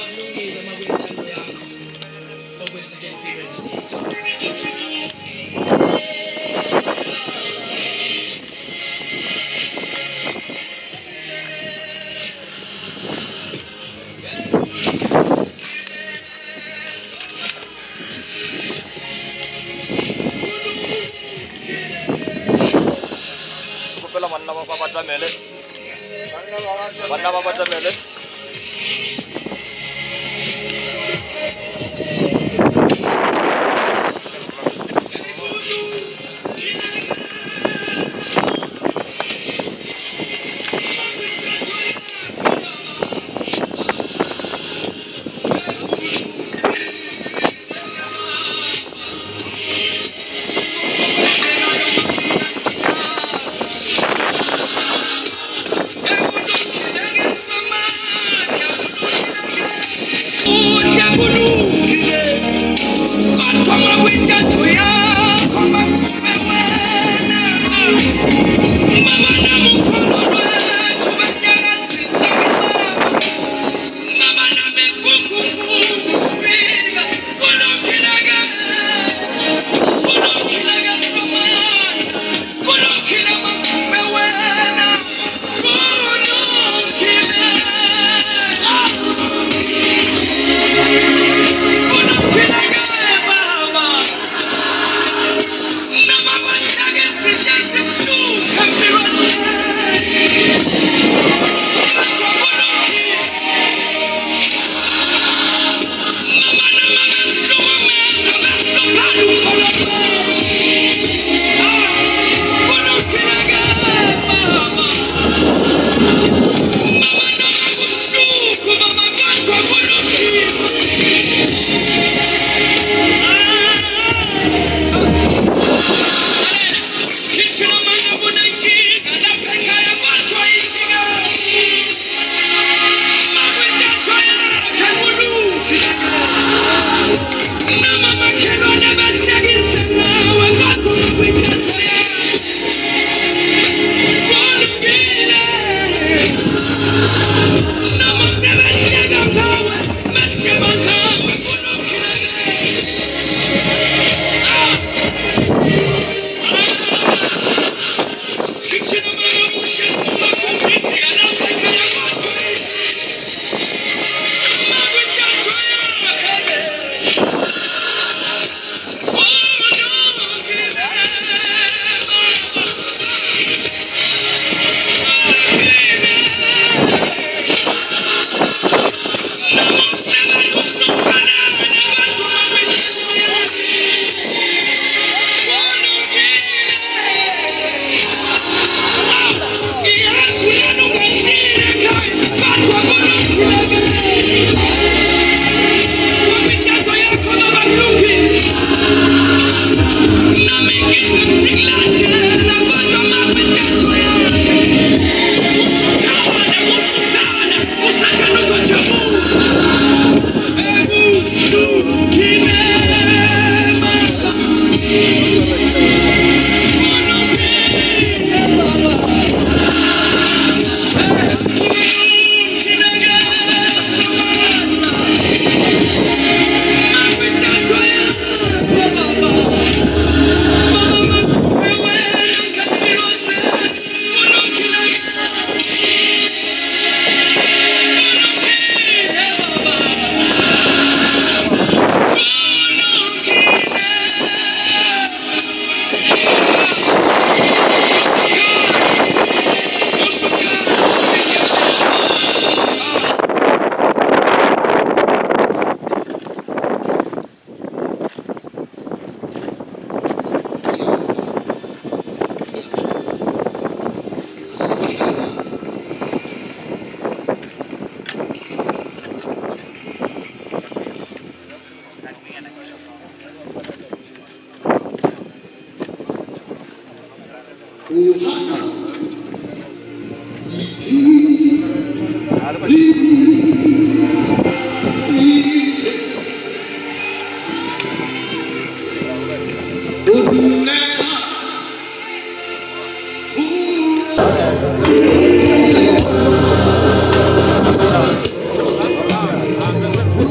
kulungile uma kuyintando yakho okwenzeke empilweni zethu. Kupela manna baba batamele. Manna baba batamele. Somebody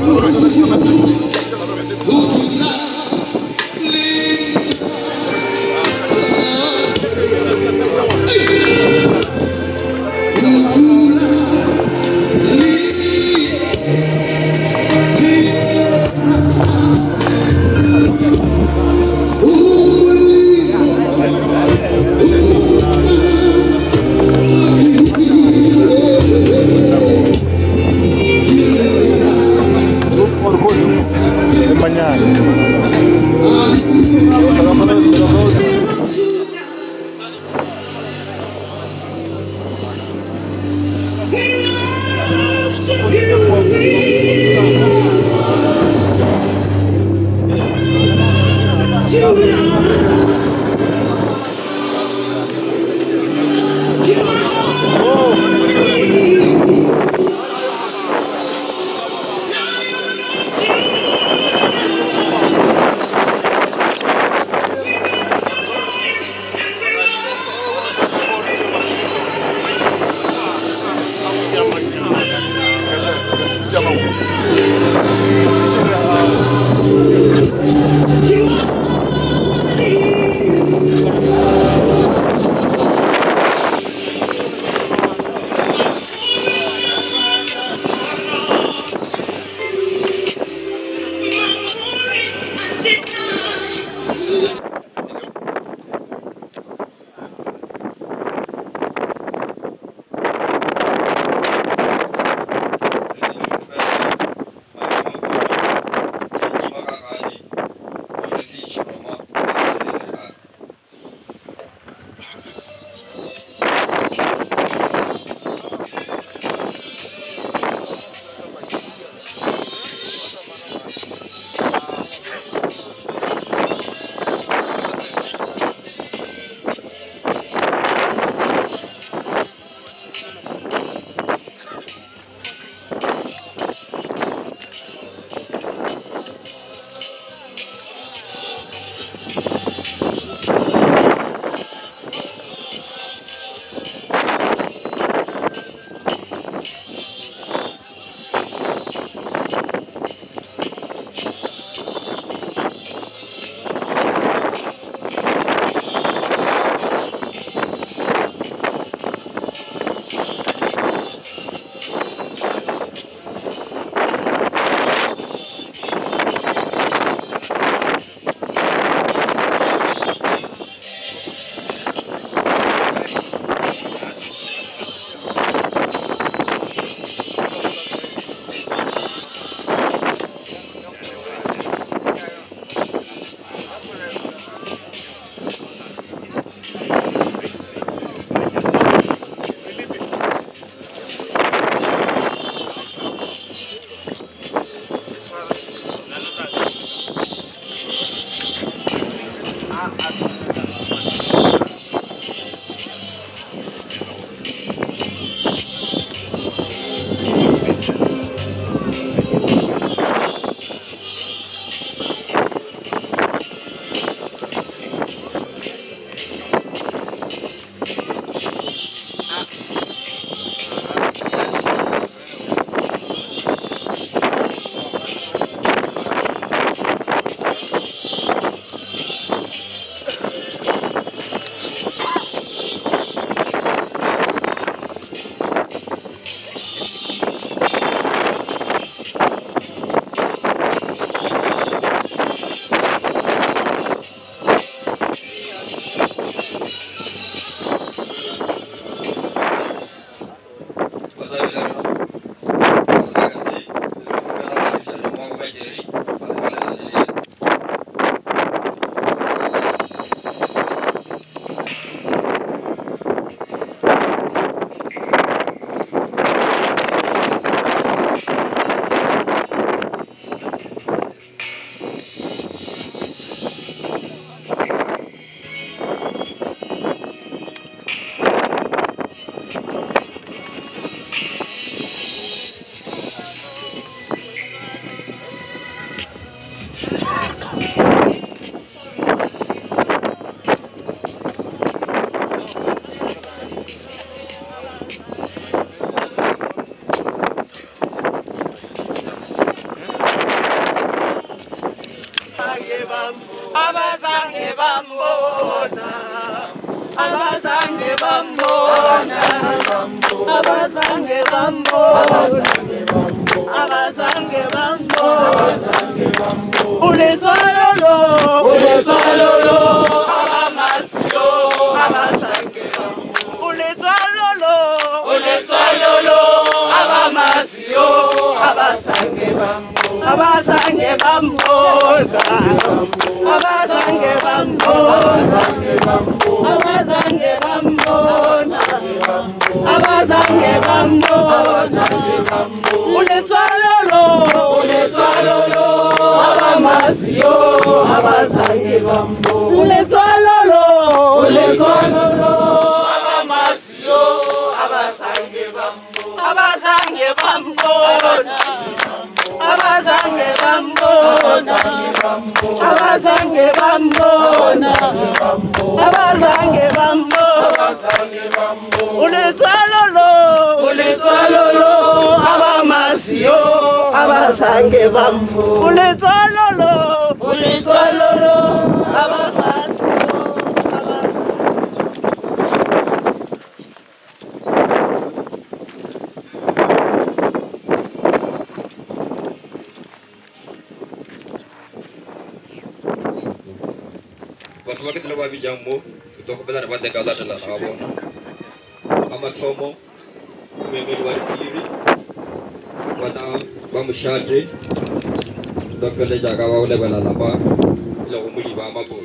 Orgulho. abazange bambona abazange bambona abazange bambona abazange bambona ulezwalolo ulezwalolo abamasio abazange bambona ulezwalolo ulezwalolo abamasio abazange bambona abazange bamboza abazange bamboza abazange bamboza abazange bamboza ulezwalolo ulezwalolo abamasiyo abazange bamboza ulezwalolo ulezwalolo abamasiyo abazange bamboza abazange bamboza abazange bambona abazange bambona abazange bambona ulezwalolo ulezwalolo abamasiyo abazange bambona ulezwalolo ulezwalolo abamasiyo Wakati kita bawa bijammu, itu aku benar benar dekat Allah dalam awal. Amat somo, memang luar diri. Pada bamu syadri, dah kerja jaga awal level apa, lalu muli bawa apa.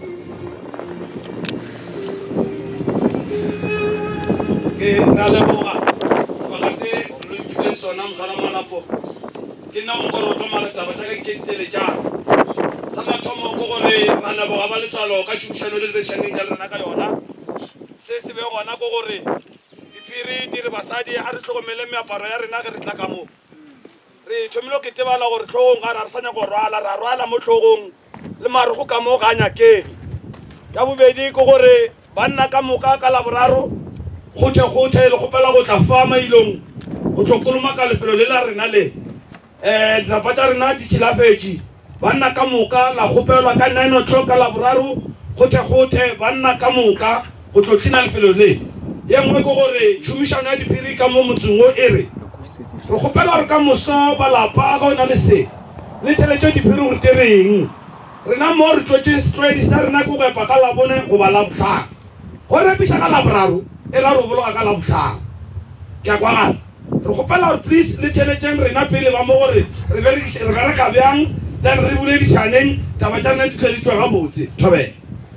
Eh, nala boga. Sebagasi, lukian sonam sonam mana po. Kena mengkorot mana tahu cakap kita telejar. Sama tomo kogore mana boga balik calo kacung channel itu channel jalan nak ayona. Sesi be ona kogore. Dipiri diri basadi hari tu meleme apa raya rena kerit la kamu. Re cumilo kita bala kor tong ngarar sanya kor rala rala mo tong lemar ko kamu kanya ke. Jabu bedi kogore banna kamu kakala beraro. Khote khote le khopela go tla fama ilong. Go tlokoloma ka lefelo le la rena le. Eh dapatsa rena di tshilafetsi. Banna ka moka la khopelwa ka nine o'clock ka laboraro khote khote banna ka moka go tlo tlina lefelo le ye ngwe go gore tshumishano ya diphiri ka mo motsungo ere re khopelwa re ka moso ba lapa ga ona le se le theletse diphiri go tereng rena mo re tlotse straight sa rena go gepa ka labone go ba la botla go re pisa ka laboraro e ra ro boloka ka la botla ke kwa ga re khopela re please le theletseng rena pele ba mo gore re be re re ka byang dan re bule di shaneng taba tsa nna di tlheditswe ga botse thobe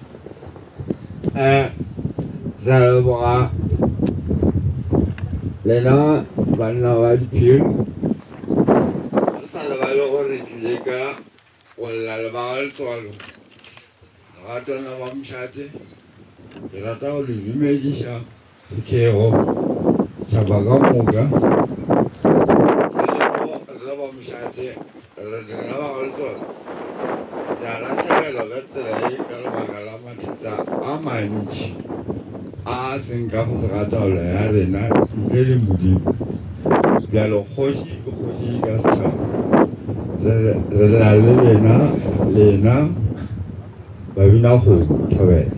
eh ra boga lena banna wa diphiri sa le ba le gore tlile ka go lla le ba le tswalo ga tona ba mshate ke rata go le dumedisa kego taba ka moka le ba mshate re dina ba go tswalo ya la tsela ga tsela e ka le ba la mathata a mantsi a seng ka go se gataola ya rena ntle le modimo bjalo kgoši ke kgoši ka setšhaba re na le lena lena babina go thobela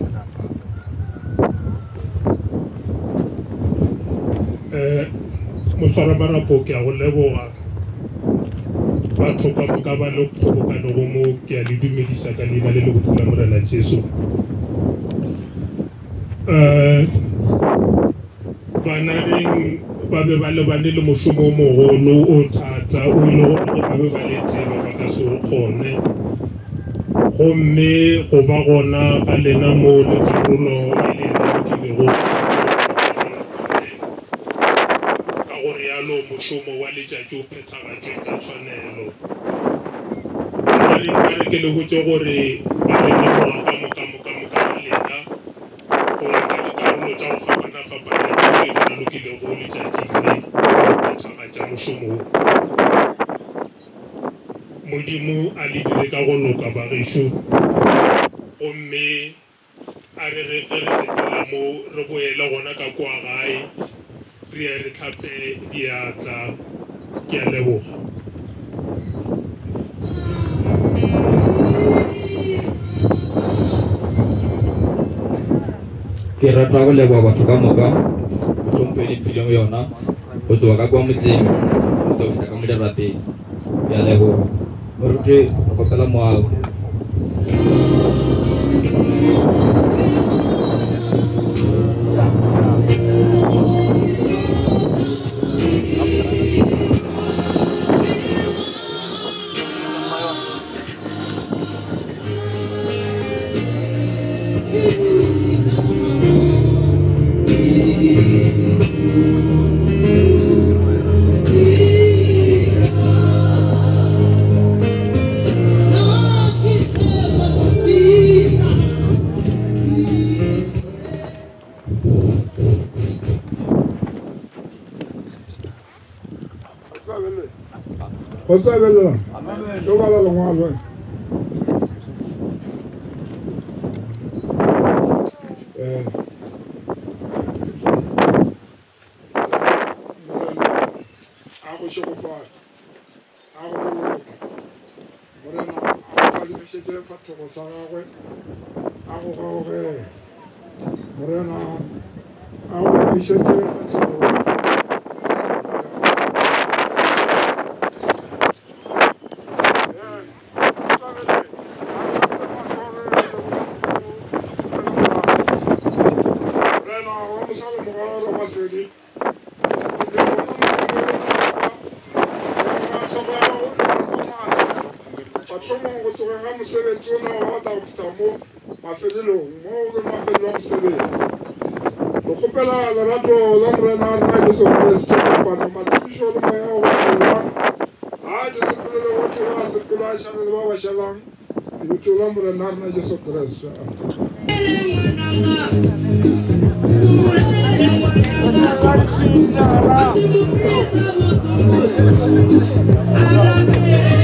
eh moswara marapo ke a go leboga batho ka moka ba le kgobokano go mo ke a le dumedisa ka leina le le go tlola morena Jesu eh banareng ba be ba lebane le mošomo o mogolo o thata o ile gore ba be ba le tsebe ba ka se o kgone gomme go ba gona ga lena mo le karolo e lena ke lego ka gore yalo mošomo wa letšatši o phethagatšwe ka tshwanelo banareng ba re ke le botse gore ba le lemoga ka moka moka moka ga lena gore ka dikarolo tša go fapana-fapana tšeo le bona lokilego letšatšing le phethagatša mošomo modimo a le dire ka go loka bagešo gomme a re re ge re sepela mo re boele gona ka kwa gae re ye re tlhape diatla ke a leboga ke rata go leboga batho ka moka tlhompho e le phileng yona go tloga ka kwa motseng go tlo feta ka mo lerateng ya leboga moruti re kopela moago Kota bela. Coba la ngalo. Eh. Ako shokopa. Ako morena ako le mishete fatho go sa gagwe. Ako ga go morena ako le mishete fatho Jesus Christ. Thank you.